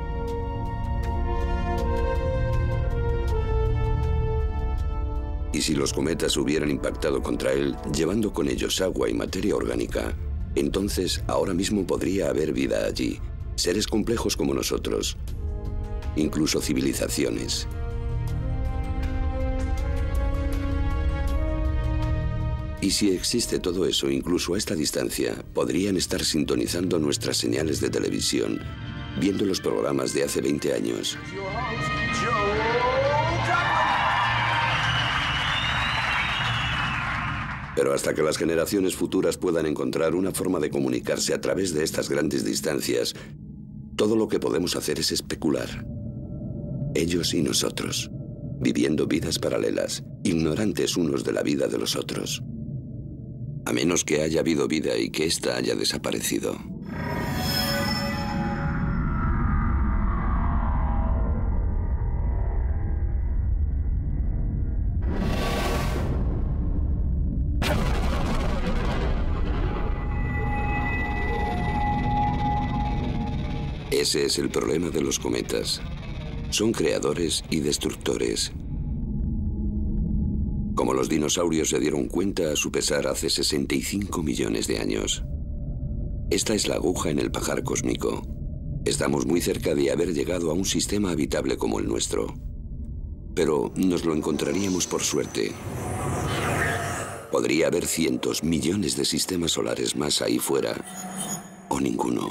Y si los cometas hubieran impactado contra él, llevando con ellos agua y materia orgánica, entonces ahora mismo podría haber vida allí, seres complejos como nosotros, incluso civilizaciones. Y si existe todo eso, incluso a esta distancia, podrían estar sintonizando nuestras señales de televisión, viendo los programas de hace veinte años. Pero hasta que las generaciones futuras puedan encontrar una forma de comunicarse a través de estas grandes distancias, todo lo que podemos hacer es especular. Ellos y nosotros, viviendo vidas paralelas, ignorantes unos de la vida de los otros. A menos que haya habido vida y que ésta haya desaparecido. Ese es el problema de los cometas. Son creadores y destructores. Como los dinosaurios se dieron cuenta a su pesar hace sesenta y cinco millones de años. Esta es la aguja en el pajar cósmico. Estamos muy cerca de haber llegado a un sistema habitable como el nuestro. Pero nos lo encontraríamos por suerte. Podría haber cientos, millones de sistemas solares más ahí fuera, o ninguno.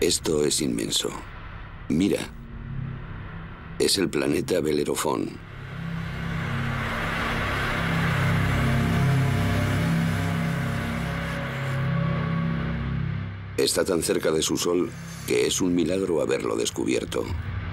Esto es inmenso. Mira. Es el planeta Belerofón. Está tan cerca de su Sol que es un milagro haberlo descubierto.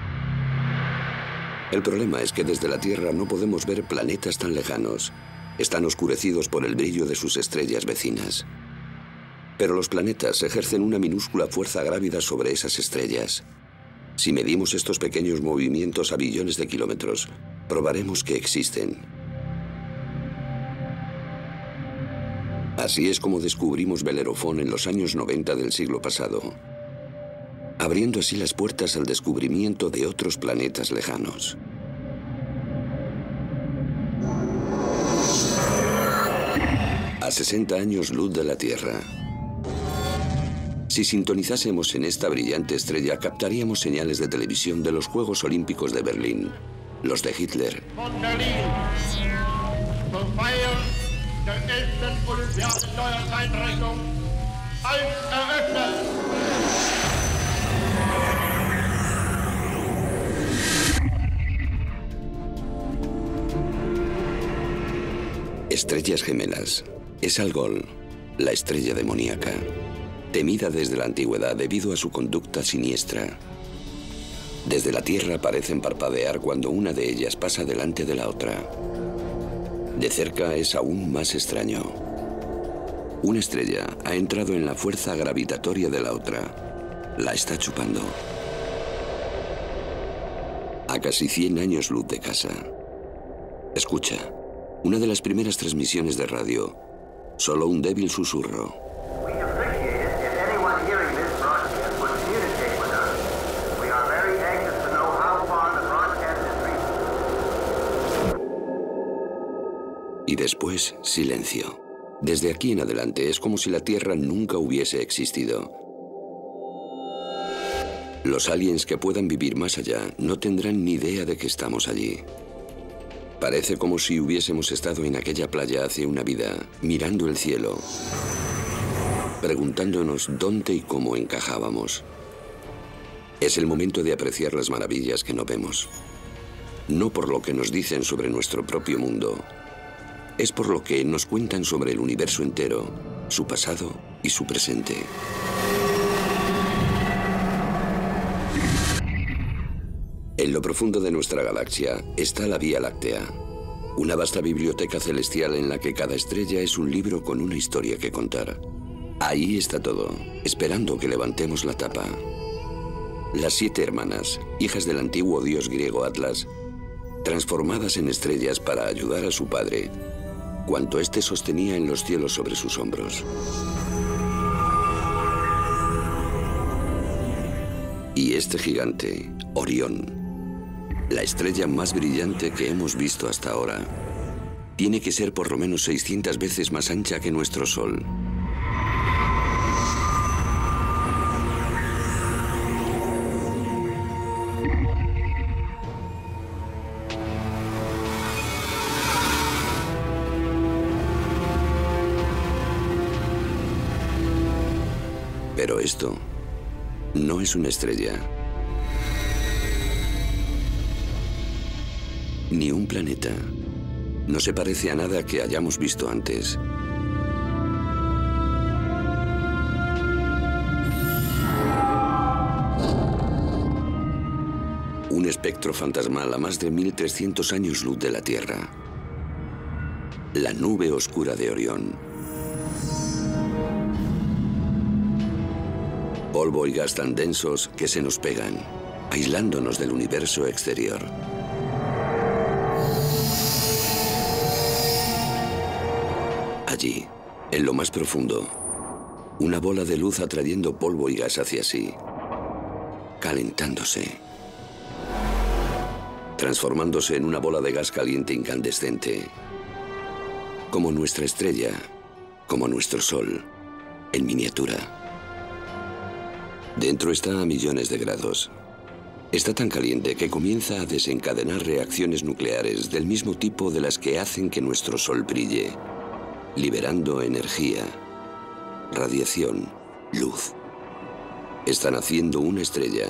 El problema es que desde la Tierra no podemos ver planetas tan lejanos. Están oscurecidos por el brillo de sus estrellas vecinas. Pero los planetas ejercen una minúscula fuerza grávida sobre esas estrellas. Si medimos estos pequeños movimientos a billones de kilómetros, probaremos que existen. Así es como descubrimos Belerofón en los años noventa del siglo pasado, abriendo así las puertas al descubrimiento de otros planetas lejanos. A sesenta años luz de la Tierra. Si sintonizásemos en esta brillante estrella, captaríamos señales de televisión de los Juegos Olímpicos de Berlín, los de Hitler. Von Berlin. Zur Feier der elften Olympiade neuer Zeitrechnung. Eins eröffnet. Estrellas gemelas. Es Algol, la estrella demoníaca, temida desde la antigüedad debido a su conducta siniestra. Desde la Tierra parecen parpadear cuando una de ellas pasa delante de la otra. De cerca es aún más extraño. Una estrella ha entrado en la fuerza gravitatoria de la otra. La está chupando. A casi cien años luz de casa. Escucha, una de las primeras transmisiones de radio. Solo un débil susurro. Y después, silencio. Desde aquí en adelante es como si la Tierra nunca hubiese existido. Los aliens que puedan vivir más allá no tendrán ni idea de que estamos allí. Parece como si hubiésemos estado en aquella playa hace una vida, mirando el cielo, preguntándonos dónde y cómo encajábamos. Es el momento de apreciar las maravillas que no vemos. No por lo que nos dicen sobre nuestro propio mundo, es por lo que nos cuentan sobre el universo entero, su pasado y su presente. En lo profundo de nuestra galaxia está la Vía Láctea, una vasta biblioteca celestial en la que cada estrella es un libro con una historia que contar. Ahí está todo, esperando que levantemos la tapa. Las siete hermanas, hijas del antiguo dios griego Atlas, transformadas en estrellas para ayudar a su padre, cuanto éste sostenía en los cielos sobre sus hombros. Y este gigante, Orión, la estrella más brillante que hemos visto hasta ahora, tiene que ser por lo menos seiscientas veces más ancha que nuestro Sol. Pero esto no es una estrella, ni un planeta. No se parece a nada que hayamos visto antes. Un espectro fantasmal a más de mil trescientos años luz de la Tierra. La nube oscura de Orión. Polvo y gas tan densos que se nos pegan, aislándonos del universo exterior. Allí, en lo más profundo, una bola de luz atrayendo polvo y gas hacia sí, calentándose, transformándose en una bola de gas caliente incandescente, como nuestra estrella, como nuestro Sol, en miniatura. Dentro está a millones de grados. Está tan caliente que comienza a desencadenar reacciones nucleares del mismo tipo de las que hacen que nuestro Sol brille, liberando energía, radiación, luz. Está naciendo una estrella.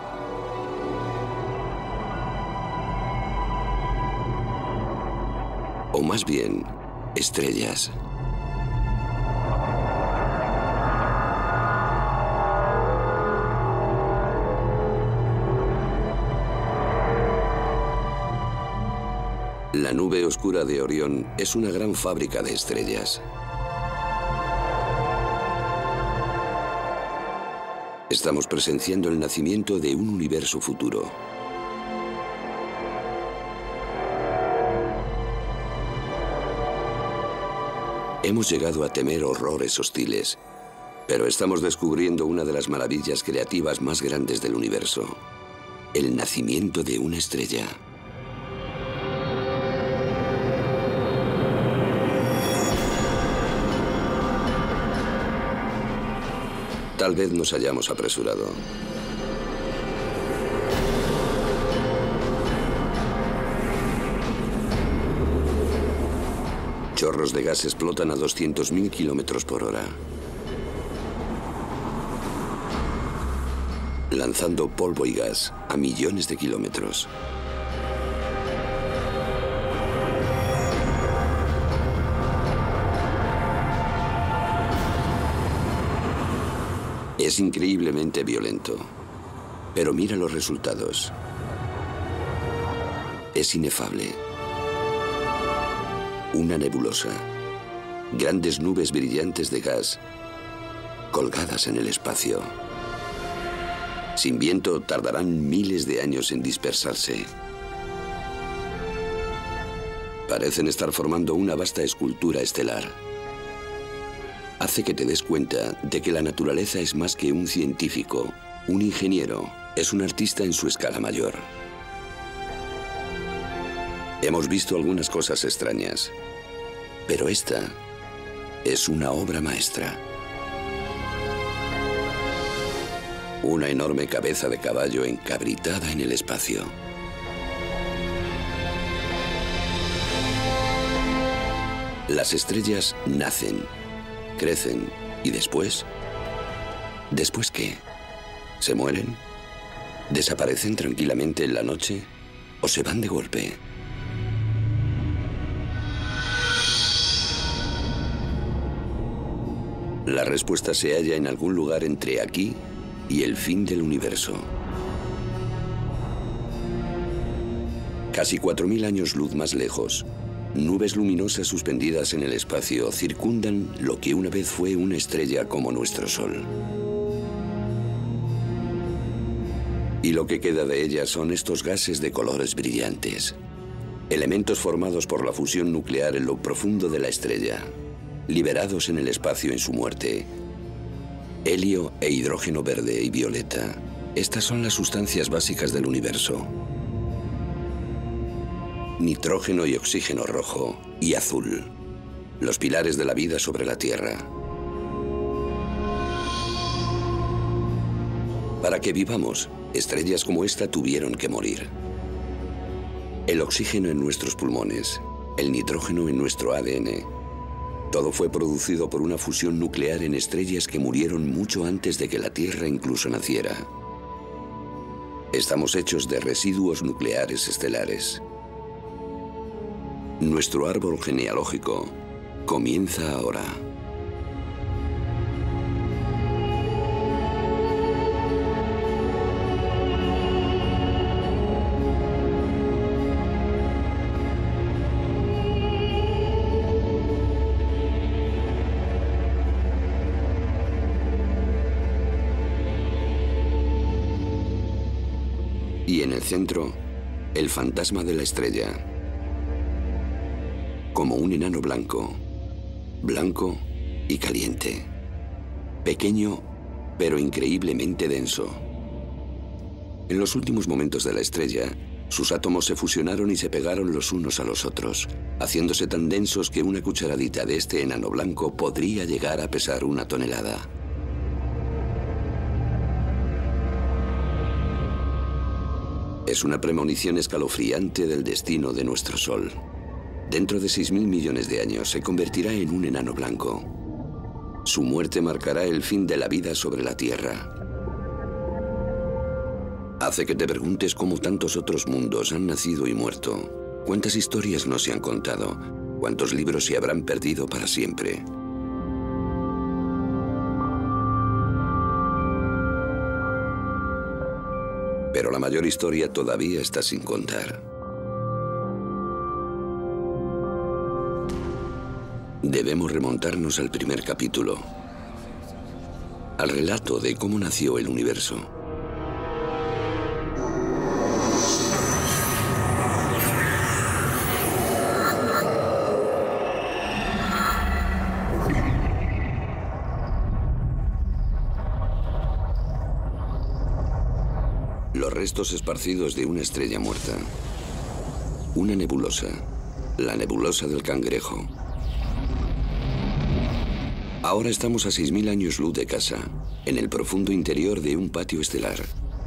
O más bien, estrellas. La nube oscura de Orión es una gran fábrica de estrellas. Estamos presenciando el nacimiento de un universo futuro. Hemos llegado a temer horrores hostiles, pero estamos descubriendo una de las maravillas creativas más grandes del universo: el nacimiento de una estrella. Tal vez nos hayamos apresurado. Chorros de gas explotan a doscientos mil kilómetros por hora, lanzando polvo y gas a millones de kilómetros. Es increíblemente violento, pero mira los resultados. Es inefable. Una nebulosa, grandes nubes brillantes de gas colgadas en el espacio. Sin viento tardarán miles de años en dispersarse. Parecen estar formando una vasta escultura estelar. Hace que te des cuenta de que la naturaleza es más que un científico, un ingeniero, es un artista en su escala mayor. Hemos visto algunas cosas extrañas, pero esta es una obra maestra. Una enorme cabeza de caballo encabritada en el espacio. Las estrellas nacen, crecen y después... ¿Después qué? ¿Se mueren? ¿Desaparecen tranquilamente en la noche? ¿O se van de golpe? La respuesta se halla en algún lugar entre aquí y el fin del universo. Casi cuatro mil años luz más lejos, nubes luminosas suspendidas en el espacio circundan lo que una vez fue una estrella como nuestro Sol. Y lo que queda de ella son estos gases de colores brillantes, elementos formados por la fusión nuclear en lo profundo de la estrella, liberados en el espacio en su muerte. Helio e hidrógeno verde y violeta. Estas son las sustancias básicas del universo. Nitrógeno y oxígeno rojo y azul, los pilares de la vida sobre la Tierra. Para que vivamos, estrellas como esta tuvieron que morir. El oxígeno en nuestros pulmones, el nitrógeno en nuestro A D N. Todo fue producido por una fusión nuclear en estrellas que murieron mucho antes de que la Tierra incluso naciera. Estamos hechos de residuos nucleares estelares. Nuestro árbol genealógico comienza ahora. Y en el centro, el fantasma de la estrella. Como un enano blanco, blanco y caliente. Pequeño, pero increíblemente denso. En los últimos momentos de la estrella, sus átomos se fusionaron y se pegaron los unos a los otros, haciéndose tan densos que una cucharadita de este enano blanco podría llegar a pesar una tonelada. Es una premonición escalofriante del destino de nuestro Sol. Dentro de seis mil millones de años se convertirá en un enano blanco. Su muerte marcará el fin de la vida sobre la Tierra. Hace que te preguntes cómo tantos otros mundos han nacido y muerto. ¿Cuántas historias no se han contado? ¿Cuántos libros se habrán perdido para siempre? Pero la mayor historia todavía está sin contar. Debemos remontarnos al primer capítulo, al relato de cómo nació el universo. Los restos esparcidos de una estrella muerta. Una nebulosa, la nebulosa del Cangrejo. Ahora estamos a seis mil años luz de casa, en el profundo interior de un patio estelar.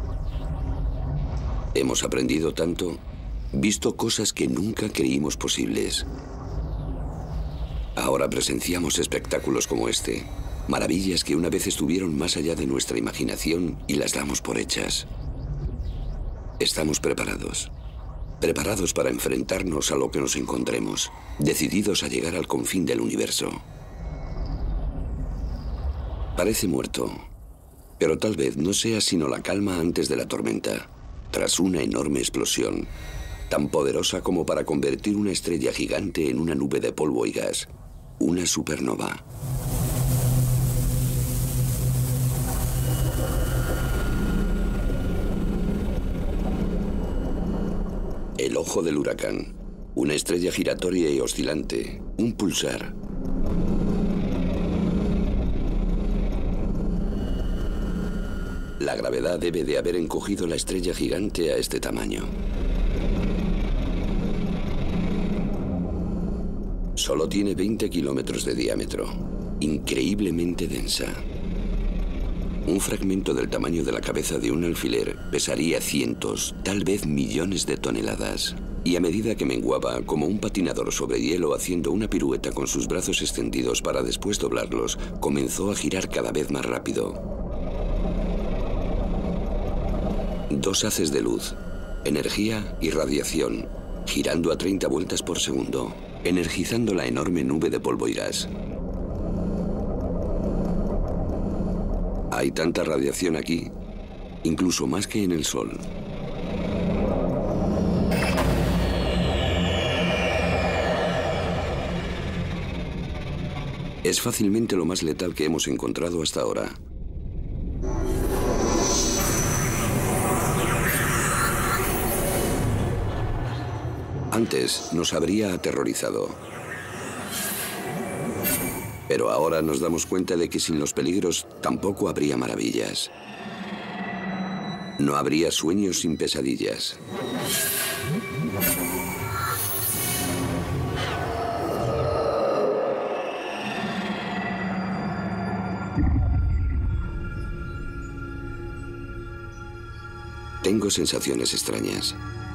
Hemos aprendido tanto, visto cosas que nunca creímos posibles. Ahora presenciamos espectáculos como este, maravillas que una vez estuvieron más allá de nuestra imaginación y las damos por hechas. Estamos preparados, preparados para enfrentarnos a lo que nos encontremos, decididos a llegar al confín del universo. Parece muerto, pero tal vez no sea sino la calma antes de la tormenta, tras una enorme explosión, tan poderosa como para convertir una estrella gigante en una nube de polvo y gas, una supernova. El ojo del huracán, una estrella giratoria y oscilante, un pulsar. La gravedad debe de haber encogido la estrella gigante a este tamaño. Solo tiene veinte kilómetros de diámetro, increíblemente densa. Un fragmento del tamaño de la cabeza de un alfiler pesaría cientos, tal vez millones de toneladas. Y a medida que menguaba, como un patinador sobre hielo haciendo una pirueta con sus brazos extendidos para después doblarlos, comenzó a girar cada vez más rápido. Dos haces de luz, energía y radiación, girando a treinta vueltas por segundo, energizando la enorme nube de polvo y gas. Hay tanta radiación aquí, incluso más que en el Sol. Es fácilmente lo más letal que hemos encontrado hasta ahora. Antes nos habría aterrorizado. Pero ahora nos damos cuenta de que sin los peligros tampoco habría maravillas. No habría sueños sin pesadillas. Tengo sensaciones extrañas.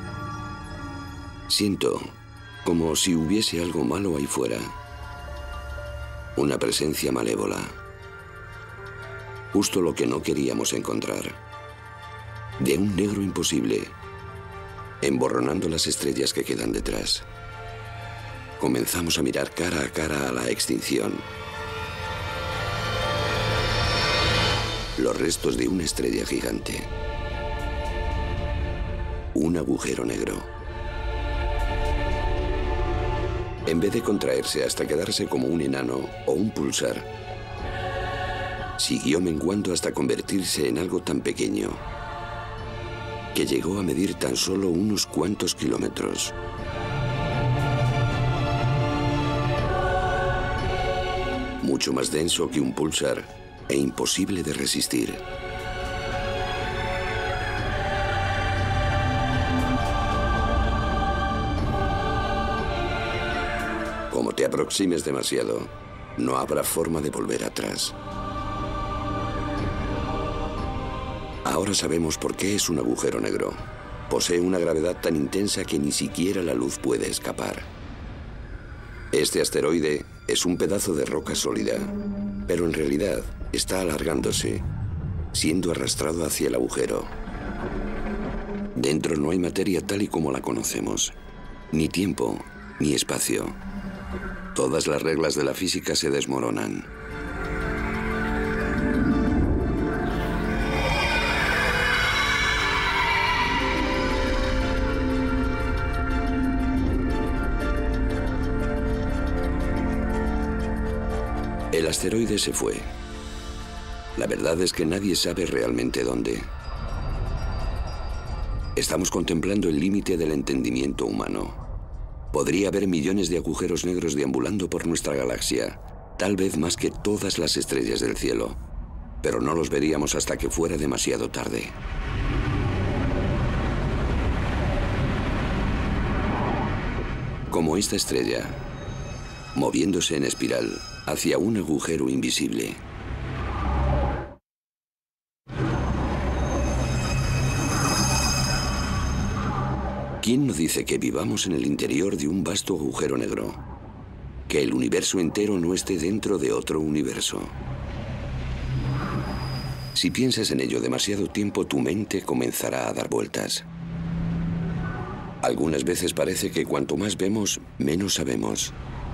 Siento como si hubiese algo malo ahí fuera. Una presencia malévola. Justo lo que no queríamos encontrar. De un negro imposible, emborronando las estrellas que quedan detrás. Comenzamos a mirar cara a cara a la extinción. Los restos de una estrella gigante. Un agujero negro. En vez de contraerse hasta quedarse como un enano o un pulsar, siguió menguando hasta convertirse en algo tan pequeño que llegó a medir tan solo unos cuantos kilómetros. Mucho más denso que un pulsar e imposible de resistir. Como te aproximes demasiado, no habrá forma de volver atrás. Ahora sabemos por qué es un agujero negro. Posee una gravedad tan intensa que ni siquiera la luz puede escapar. Este asteroide es un pedazo de roca sólida, pero en realidad está alargándose, siendo arrastrado hacia el agujero. Dentro no hay materia tal y como la conocemos. Ni tiempo, ni espacio. Todas las reglas de la física se desmoronan. El asteroide se fue. La verdad es que nadie sabe realmente dónde. Estamos contemplando el límite del entendimiento humano. Podría haber millones de agujeros negros deambulando por nuestra galaxia, tal vez más que todas las estrellas del cielo, pero no los veríamos hasta que fuera demasiado tarde. Como esta estrella, moviéndose en espiral hacia un agujero invisible. ¿Quién nos dice que vivamos en el interior de un vasto agujero negro? Que el universo entero no esté dentro de otro universo. Si piensas en ello demasiado tiempo, tu mente comenzará a dar vueltas. Algunas veces parece que cuanto más vemos, menos sabemos.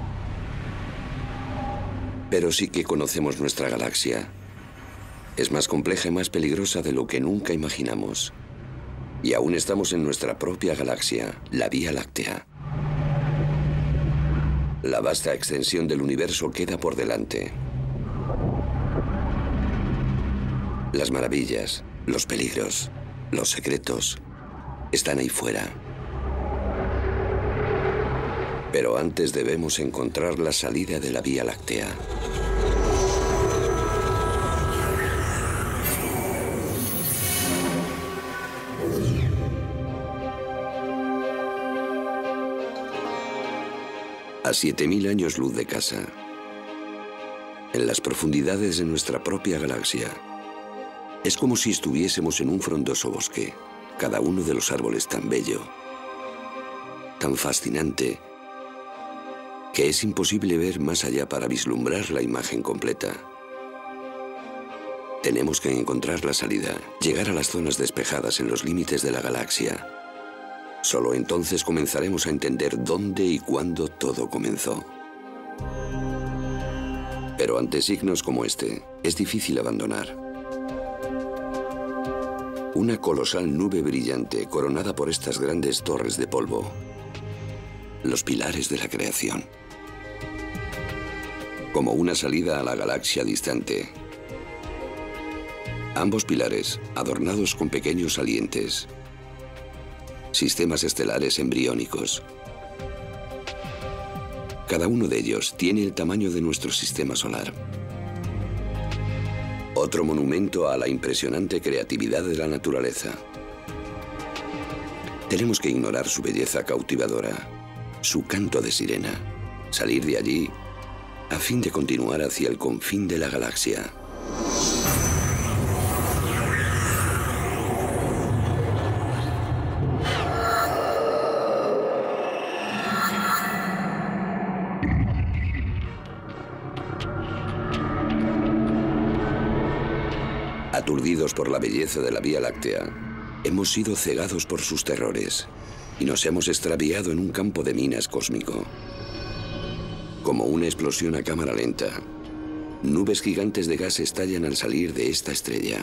Pero sí que conocemos nuestra galaxia. Es más compleja y más peligrosa de lo que nunca imaginamos. Y aún estamos en nuestra propia galaxia, la Vía Láctea. La vasta extensión del universo queda por delante. Las maravillas, los peligros, los secretos, están ahí fuera. Pero antes debemos encontrar la salida de la Vía Láctea. A siete mil años luz de casa, en las profundidades de nuestra propia galaxia, es como si estuviésemos en un frondoso bosque, cada uno de los árboles tan bello, tan fascinante, que es imposible ver más allá para vislumbrar la imagen completa. Tenemos que encontrar la salida, llegar a las zonas despejadas en los límites de la galaxia. Solo entonces comenzaremos a entender dónde y cuándo todo comenzó. Pero ante signos como este, es difícil abandonar. Una colosal nube brillante coronada por estas grandes torres de polvo. Los pilares de la creación. Como una salida a la galaxia distante. Ambos pilares, adornados con pequeños salientes. Sistemas estelares embriónicos. Cada uno de ellos tiene el tamaño de nuestro sistema solar. Otro monumento a la impresionante creatividad de la naturaleza. Tenemos que ignorar su belleza cautivadora, su canto de sirena, salir de allí a fin de continuar hacia el confín de la galaxia. Aturdidos por la belleza de la Vía Láctea, hemos sido cegados por sus terrores y nos hemos extraviado en un campo de minas cósmico. Como una explosión a cámara lenta, nubes gigantes de gas estallan al salir de esta estrella.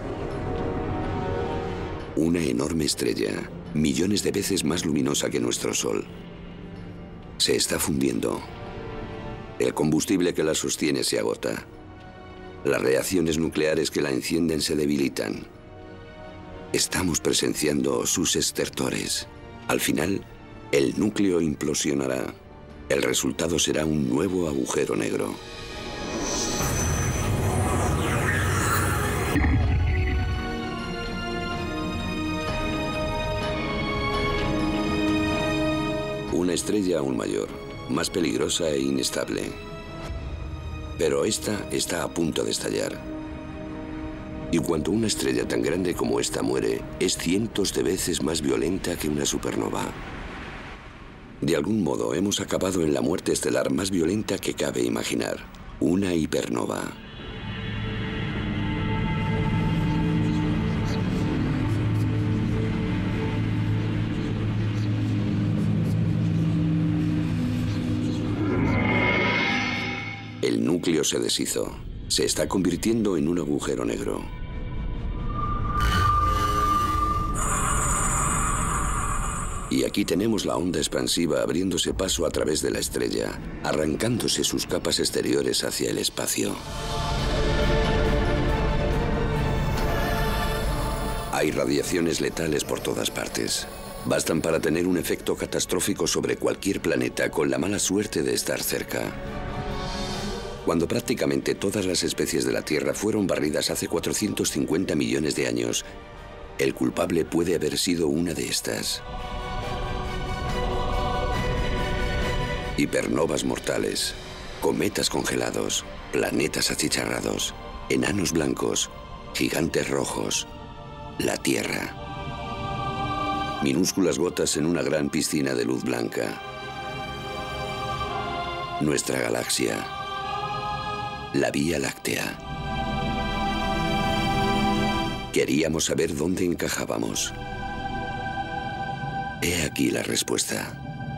Una enorme estrella, millones de veces más luminosa que nuestro Sol. Se está fundiendo. El combustible que la sostiene se agota. Las reacciones nucleares que la encienden se debilitan. Estamos presenciando sus estertores. Al final, el núcleo implosionará. El resultado será un nuevo agujero negro. Una estrella aún mayor, más peligrosa e inestable. Pero esta está a punto de estallar. Y cuando una estrella tan grande como esta muere, es cientos de veces más violenta que una supernova. De algún modo hemos acabado en la muerte estelar más violenta que cabe imaginar, una hipernova. núcleo se deshizo. Se está convirtiendo en un agujero negro. Y aquí tenemos la onda expansiva abriéndose paso a través de la estrella, arrancándose sus capas exteriores hacia el espacio. Hay radiaciones letales por todas partes. Bastan para tener un efecto catastrófico sobre cualquier planeta con la mala suerte de estar cerca. Cuando prácticamente todas las especies de la Tierra fueron barridas hace cuatrocientos cincuenta millones de años, el culpable puede haber sido una de estas. Hipernovas mortales, cometas congelados, planetas achicharrados, enanos blancos, gigantes rojos, la Tierra. Minúsculas gotas en una gran piscina de luz blanca. Nuestra galaxia. La Vía Láctea. Queríamos saber dónde encajábamos. He aquí la respuesta.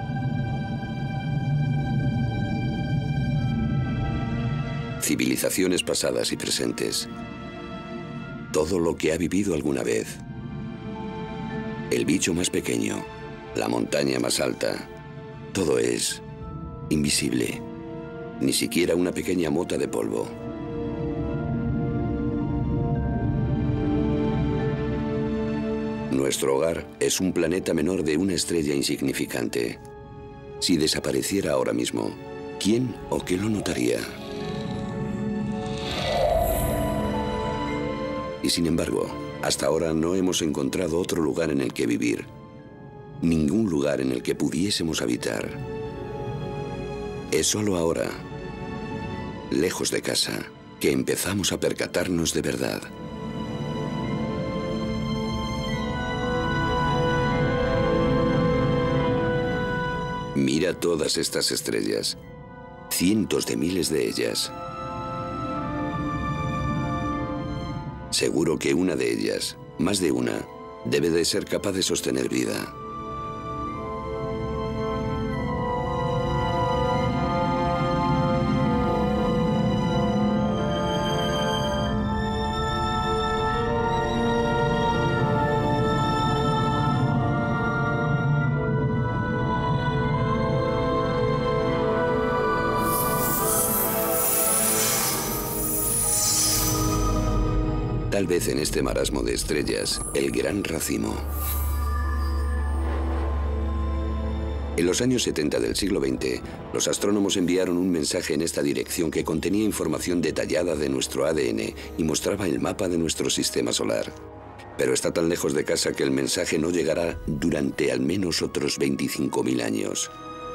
Civilizaciones pasadas y presentes. Todo lo que ha vivido alguna vez. El bicho más pequeño, la montaña más alta, todo es invisible. Ni siquiera una pequeña mota de polvo. Nuestro hogar es un planeta menor de una estrella insignificante. Si desapareciera ahora mismo, ¿quién o qué lo notaría? Y sin embargo, hasta ahora no hemos encontrado otro lugar en el que vivir. Ningún lugar en el que pudiésemos habitar. Es solo ahora, lejos de casa, que empezamos a percatarnos de verdad. Mira todas estas estrellas, cientos de miles de ellas. Seguro que una de ellas, más de una, debe de ser capaz de sostener vida. Tal vez en este marasmo de estrellas, el gran racimo. En los años setenta del siglo veinte, los astrónomos enviaron un mensaje en esta dirección que contenía información detallada de nuestro A D N y mostraba el mapa de nuestro sistema solar. Pero está tan lejos de casa que el mensaje no llegará durante al menos otros veinticinco mil años.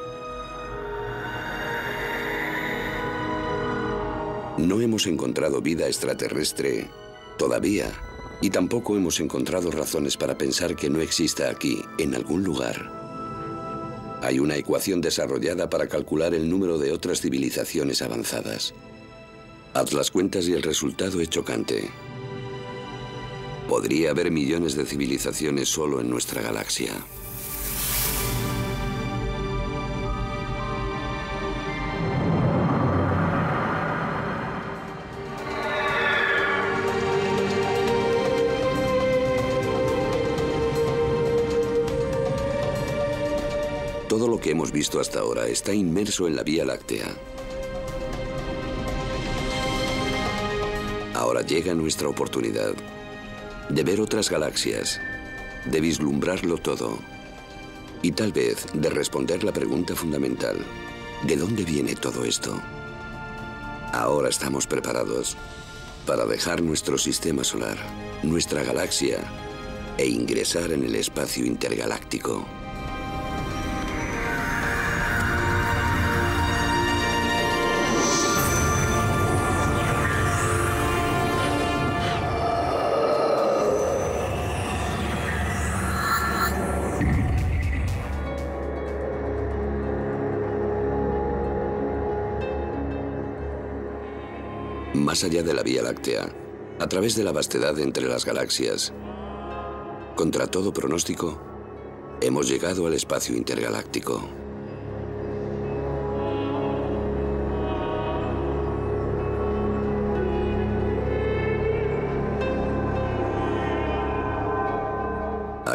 No hemos encontrado vida extraterrestre todavía, y tampoco hemos encontrado razones para pensar que no exista aquí, en algún lugar. Hay una ecuación desarrollada para calcular el número de otras civilizaciones avanzadas. Haz las cuentas y el resultado es chocante. Podría haber millones de civilizaciones solo en nuestra galaxia. Todo lo que hemos visto hasta ahora está inmerso en la Vía Láctea. Ahora llega nuestra oportunidad de ver otras galaxias, de vislumbrarlo todo y tal vez de responder la pregunta fundamental: ¿de dónde viene todo esto? Ahora estamos preparados para dejar nuestro sistema solar, nuestra galaxia e ingresar en el espacio intergaláctico. Más allá de la Vía Láctea, a través de la vastedad entre las galaxias, contra todo pronóstico, hemos llegado al espacio intergaláctico.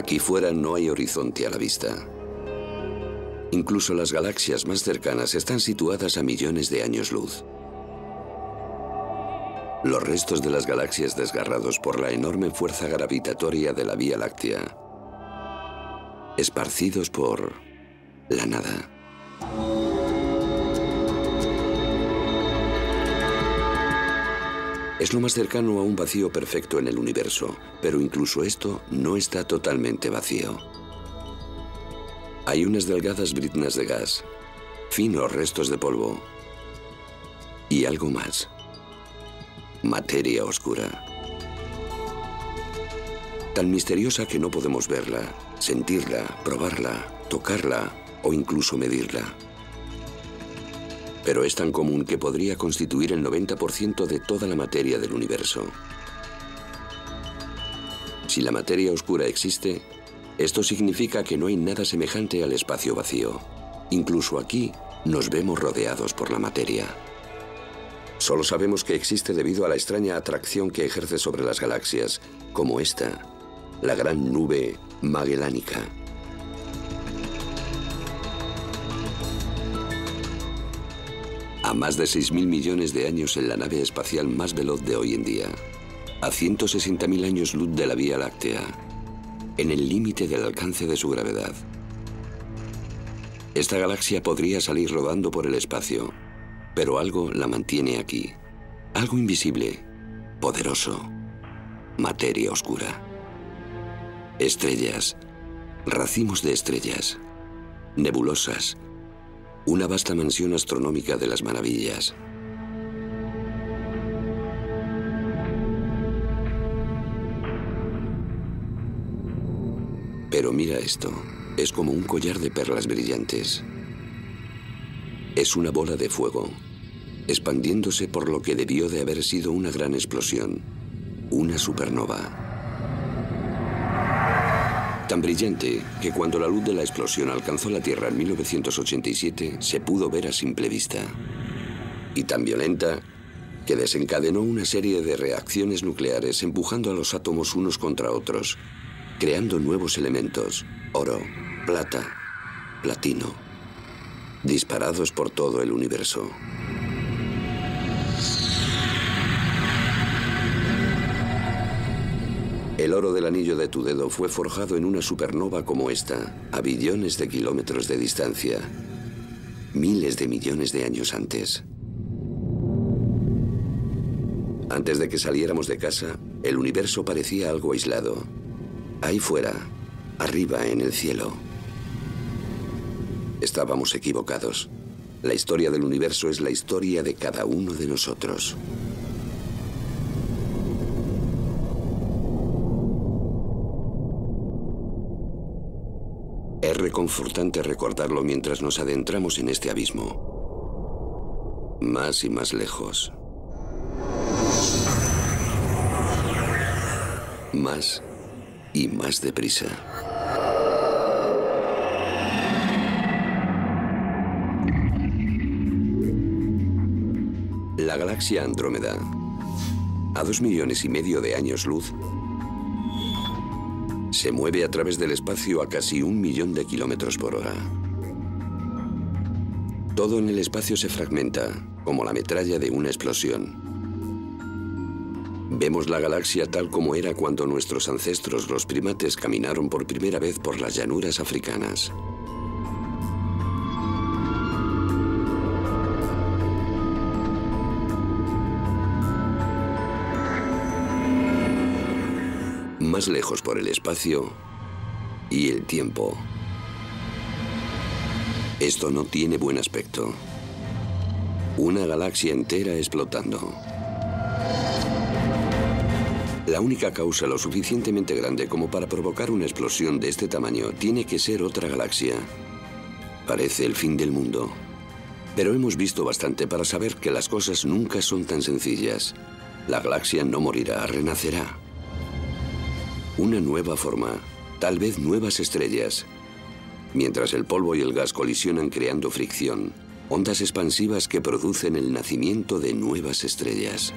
Aquí fuera no hay horizonte a la vista. Incluso las galaxias más cercanas están situadas a millones de años luz. Los restos de las galaxias desgarrados por la enorme fuerza gravitatoria de la Vía Láctea, esparcidos por la nada. Es lo más cercano a un vacío perfecto en el universo, pero incluso esto no está totalmente vacío. Hay unas delgadas briznas de gas, finos restos de polvo y algo más. Materia oscura. Tan misteriosa que no podemos verla, sentirla, probarla, tocarla o incluso medirla. Pero es tan común que podría constituir el noventa por ciento de toda la materia del universo. Si la materia oscura existe, esto significa que no hay nada semejante al espacio vacío. Incluso aquí nos vemos rodeados por la materia. Solo sabemos que existe debido a la extraña atracción que ejerce sobre las galaxias, como esta, la gran nube magellánica. A más de seis mil millones de años en la nave espacial más veloz de hoy en día, a ciento sesenta mil años luz de la Vía Láctea, en el límite del alcance de su gravedad. Esta galaxia podría salir rodando por el espacio, pero algo la mantiene aquí. Algo invisible, poderoso, materia oscura. Estrellas, racimos de estrellas, nebulosas, una vasta mansión astronómica de las maravillas. Pero mira esto, es como un collar de perlas brillantes. Es una bola de fuego, expandiéndose por lo que debió de haber sido una gran explosión, una supernova. Tan brillante que cuando la luz de la explosión alcanzó la Tierra en mil novecientos ochenta y siete se pudo ver a simple vista. Y tan violenta que desencadenó una serie de reacciones nucleares empujando a los átomos unos contra otros, creando nuevos elementos, oro, plata, platino, disparados por todo el universo. El oro del anillo de tu dedo fue forjado en una supernova como esta, a billones de kilómetros de distancia, miles de millones de años antes. Antes de que saliéramos de casa, el universo parecía algo aislado. Ahí fuera, arriba en el cielo. Estábamos equivocados. La historia del universo es la historia de cada uno de nosotros. Es reconfortante recordarlo mientras nos adentramos en este abismo. Más y más lejos. Más y más deprisa. La galaxia Andrómeda, a dos millones y medio de años luz, se mueve a través del espacio a casi un millón de kilómetros por hora. Todo en el espacio se fragmenta, como la metralla de una explosión. Vemos la galaxia tal como era cuando nuestros ancestros, los primates, caminaron por primera vez por las llanuras africanas. Más lejos por el espacio y el tiempo. Esto no tiene buen aspecto. Una galaxia entera explotando. La única causa lo suficientemente grande como para provocar una explosión de este tamaño tiene que ser otra galaxia. Parece el fin del mundo. Pero hemos visto bastante para saber que las cosas nunca son tan sencillas. La galaxia no morirá, renacerá. Una nueva forma, tal vez nuevas estrellas. Mientras el polvo y el gas colisionan creando fricción, ondas expansivas que producen el nacimiento de nuevas estrellas.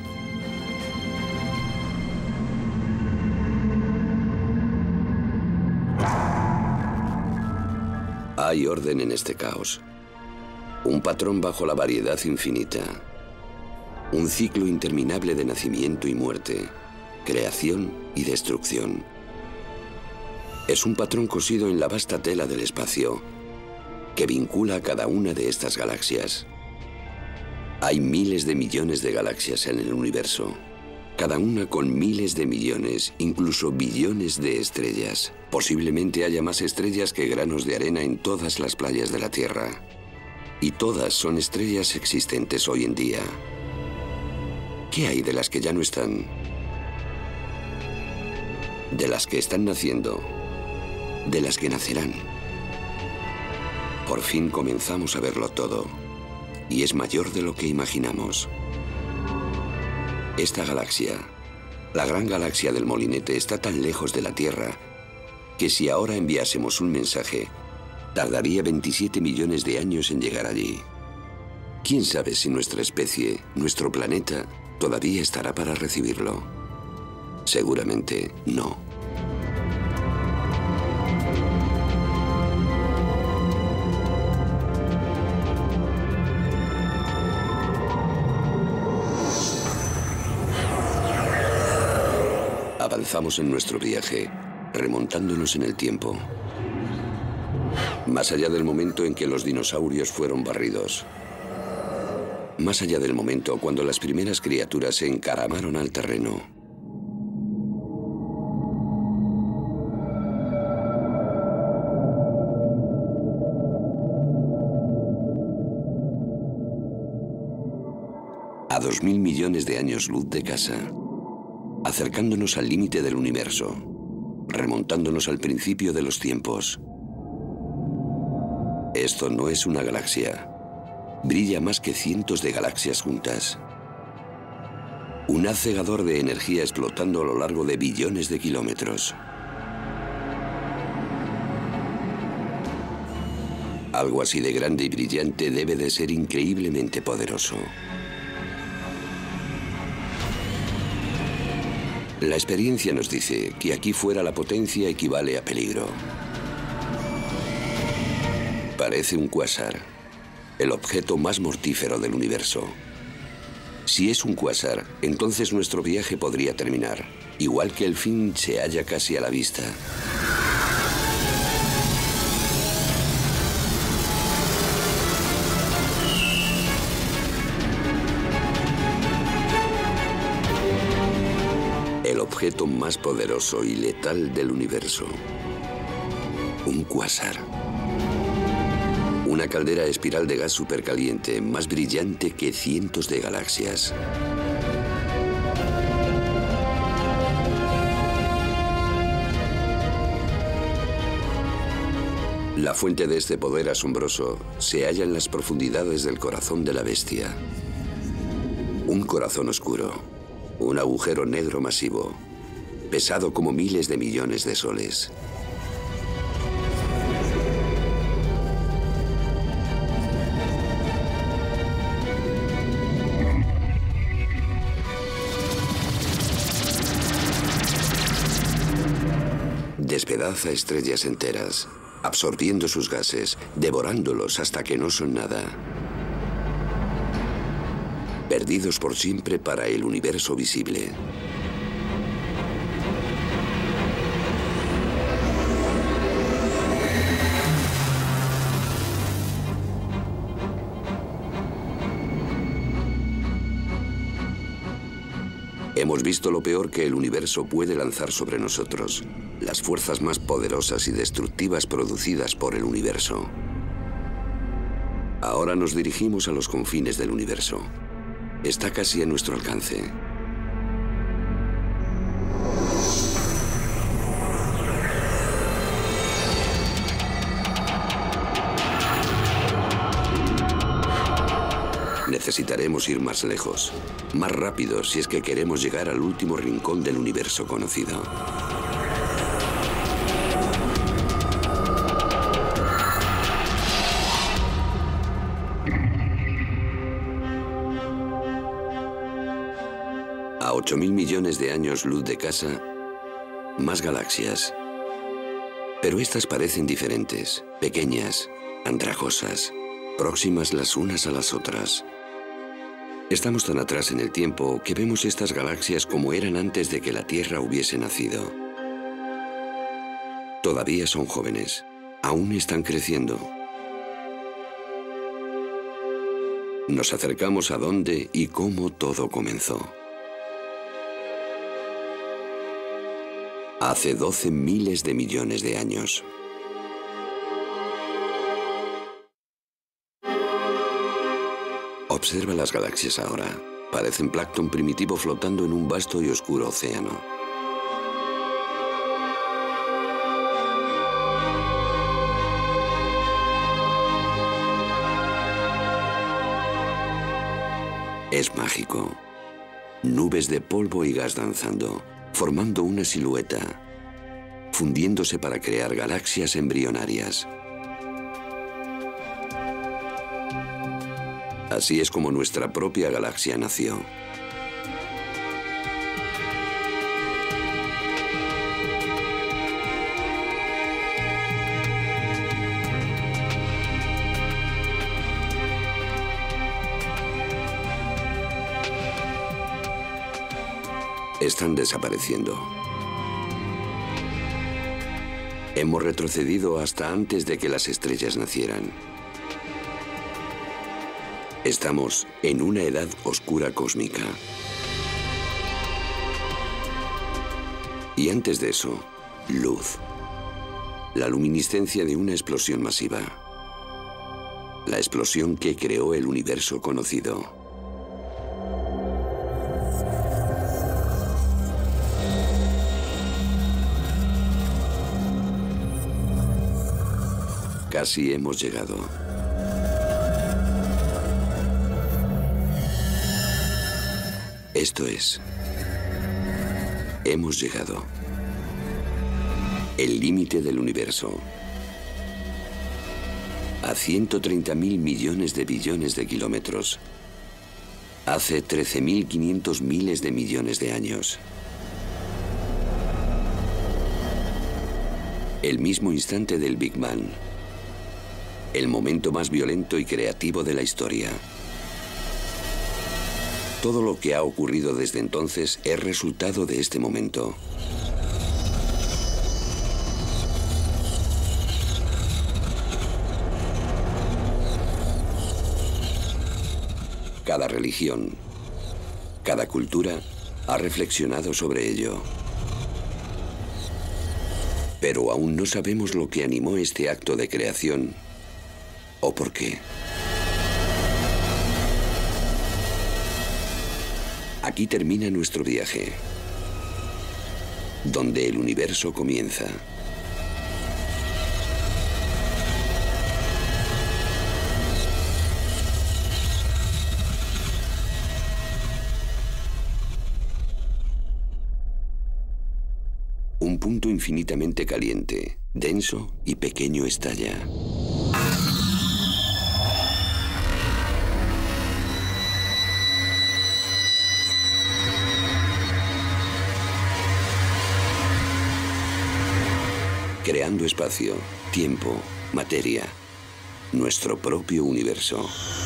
Hay orden en este caos. Un patrón bajo la variedad infinita. Un ciclo interminable de nacimiento y muerte, creación y destrucción. Es un patrón cosido en la vasta tela del espacio que vincula a cada una de estas galaxias. Hay miles de millones de galaxias en el universo, cada una con miles de millones, incluso billones de estrellas. Posiblemente haya más estrellas que granos de arena en todas las playas de la Tierra. Y todas son estrellas existentes hoy en día. ¿Qué hay de las que ya no están? De las que están naciendo, de las que nacerán. Por fin comenzamos a verlo todo, y es mayor de lo que imaginamos. Esta galaxia, la gran galaxia del Molinete, está tan lejos de la Tierra que si ahora enviásemos un mensaje, tardaría veintisiete millones de años en llegar allí. ¿Quién sabe si nuestra especie, nuestro planeta, todavía estará para recibirlo? Seguramente no. Avanzamos en nuestro viaje, remontándonos en el tiempo. Más allá del momento en que los dinosaurios fueron barridos. Más allá del momento cuando las primeras criaturas se encaramaron al terreno. A dos mil millones de años luz de casa, acercándonos al límite del universo, remontándonos al principio de los tiempos. Esto no es una galaxia. Brilla más que cientos de galaxias juntas. Un haz cegador de energía explotando a lo largo de billones de kilómetros. Algo así de grande y brillante debe de ser increíblemente poderoso. La experiencia nos dice que aquí fuera la potencia equivale a peligro. Parece un cuásar, el objeto más mortífero del universo. Si es un cuásar, entonces nuestro viaje podría terminar, igual que el fin se halla casi a la vista. El objeto más poderoso y letal del universo. Un cuásar. Una caldera espiral de gas supercaliente, más brillante que cientos de galaxias. La fuente de este poder asombroso se halla en las profundidades del corazón de la bestia. Un corazón oscuro, un agujero negro masivo, pesado como miles de millones de soles. Despedaza estrellas enteras, absorbiendo sus gases, devorándolos hasta que no son nada. Perdidos por siempre para el universo visible. Hemos visto lo peor que el universo puede lanzar sobre nosotros, las fuerzas más poderosas y destructivas producidas por el universo. Ahora nos dirigimos a los confines del universo. Está casi a nuestro alcance. Necesitaremos ir más lejos, más rápido si es que queremos llegar al último rincón del universo conocido. A ocho mil millones de años luz de casa, más galaxias. Pero estas parecen diferentes, pequeñas, andrajosas, próximas las unas a las otras. Estamos tan atrás en el tiempo que vemos estas galaxias como eran antes de que la Tierra hubiese nacido. Todavía son jóvenes, aún están creciendo. Nos acercamos a dónde y cómo todo comenzó. Hace doce miles de millones de años. Observa las galaxias ahora. Parecen plancton primitivo flotando en un vasto y oscuro océano. Es mágico. Nubes de polvo y gas danzando, formando una silueta, fundiéndose para crear galaxias embrionarias. Así es como nuestra propia galaxia nació. Están desapareciendo. Hemos retrocedido hasta antes de que las estrellas nacieran. Estamos en una edad oscura cósmica. Y antes de eso, luz. La luminiscencia de una explosión masiva. La explosión que creó el universo conocido. Casi hemos llegado. Esto es, hemos llegado. El límite del universo. A ciento treinta mil millones de billones de kilómetros. Hace trece mil quinientos miles de millones de años. El mismo instante del Big Bang. El momento más violento y creativo de la historia. Todo lo que ha ocurrido desde entonces es resultado de este momento. Cada religión, cada cultura ha reflexionado sobre ello. Pero aún no sabemos lo que animó este acto de creación o por qué. Aquí termina nuestro viaje, donde el universo comienza. Un punto infinitamente caliente, denso y pequeño estalla. Creando espacio, tiempo, materia, nuestro propio universo.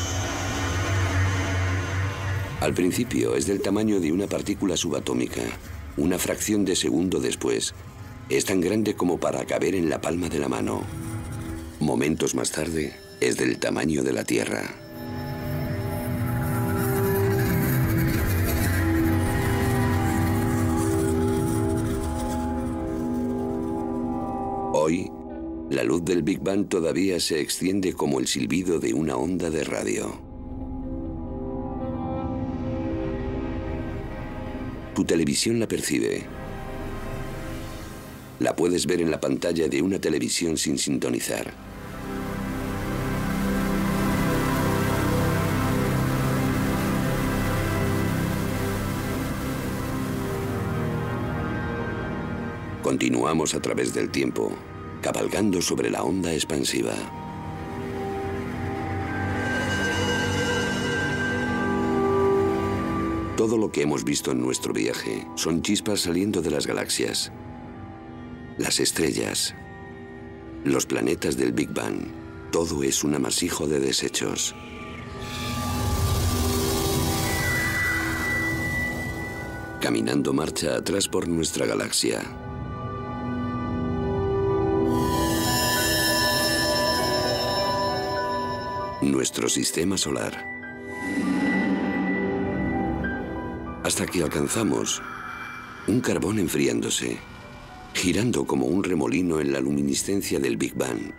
Al principio es del tamaño de una partícula subatómica. Una fracción de segundo después, es tan grande como para caber en la palma de la mano. Momentos más tarde, es del tamaño de la Tierra. Hoy, la luz del Big Bang todavía se extiende como el silbido de una onda de radio. Tu televisión la percibe. La puedes ver en la pantalla de una televisión sin sintonizar. Continuamos a través del tiempo, cabalgando sobre la onda expansiva. Todo lo que hemos visto en nuestro viaje son chispas saliendo de las galaxias. Las estrellas, los planetas del Big Bang, todo es un amasijo de desechos. Caminando marcha atrás por nuestra galaxia. Nuestro sistema solar. Hasta que alcanzamos un carbón enfriándose, girando como un remolino en la luminiscencia del Big Bang.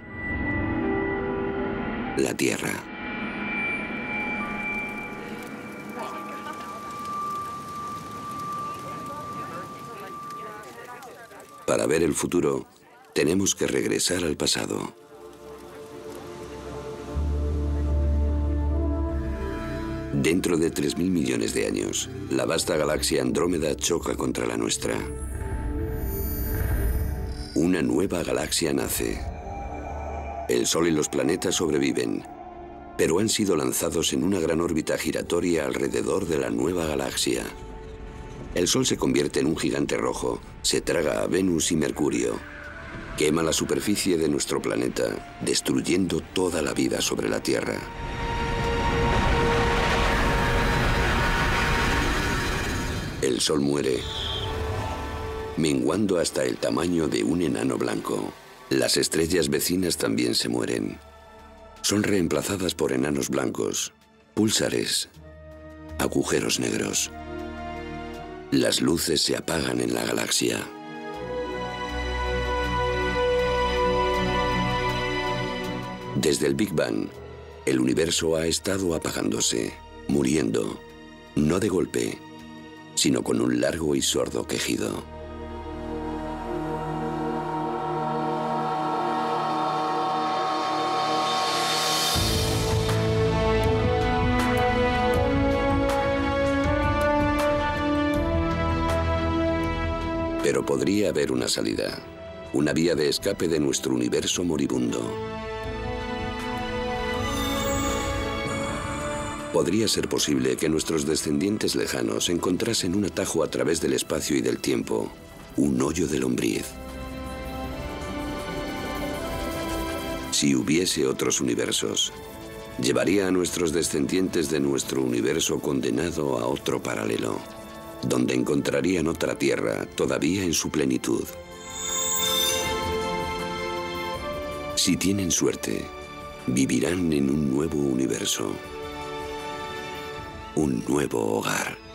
La Tierra. Para ver el futuro, tenemos que regresar al pasado. Dentro de tres mil millones de años, la vasta galaxia Andrómeda choca contra la nuestra. Una nueva galaxia nace. El Sol y los planetas sobreviven, pero han sido lanzados en una gran órbita giratoria alrededor de la nueva galaxia. El Sol se convierte en un gigante rojo, se traga a Venus y Mercurio, quema la superficie de nuestro planeta, destruyendo toda la vida sobre la Tierra. El Sol muere, menguando hasta el tamaño de un enano blanco. Las estrellas vecinas también se mueren. Son reemplazadas por enanos blancos, púlsares, agujeros negros. Las luces se apagan en la galaxia. Desde el Big Bang, el universo ha estado apagándose, muriendo, no de golpe, sino con un largo y sordo quejido. Pero podría haber una salida, una vía de escape de nuestro universo moribundo. Podría ser posible que nuestros descendientes lejanos encontrasen un atajo a través del espacio y del tiempo, un hoyo de lombriz. Si hubiese otros universos, llevaría a nuestros descendientes de nuestro universo condenado a otro paralelo, donde encontrarían otra Tierra todavía en su plenitud. Si tienen suerte, vivirán en un nuevo universo, un nuevo hogar.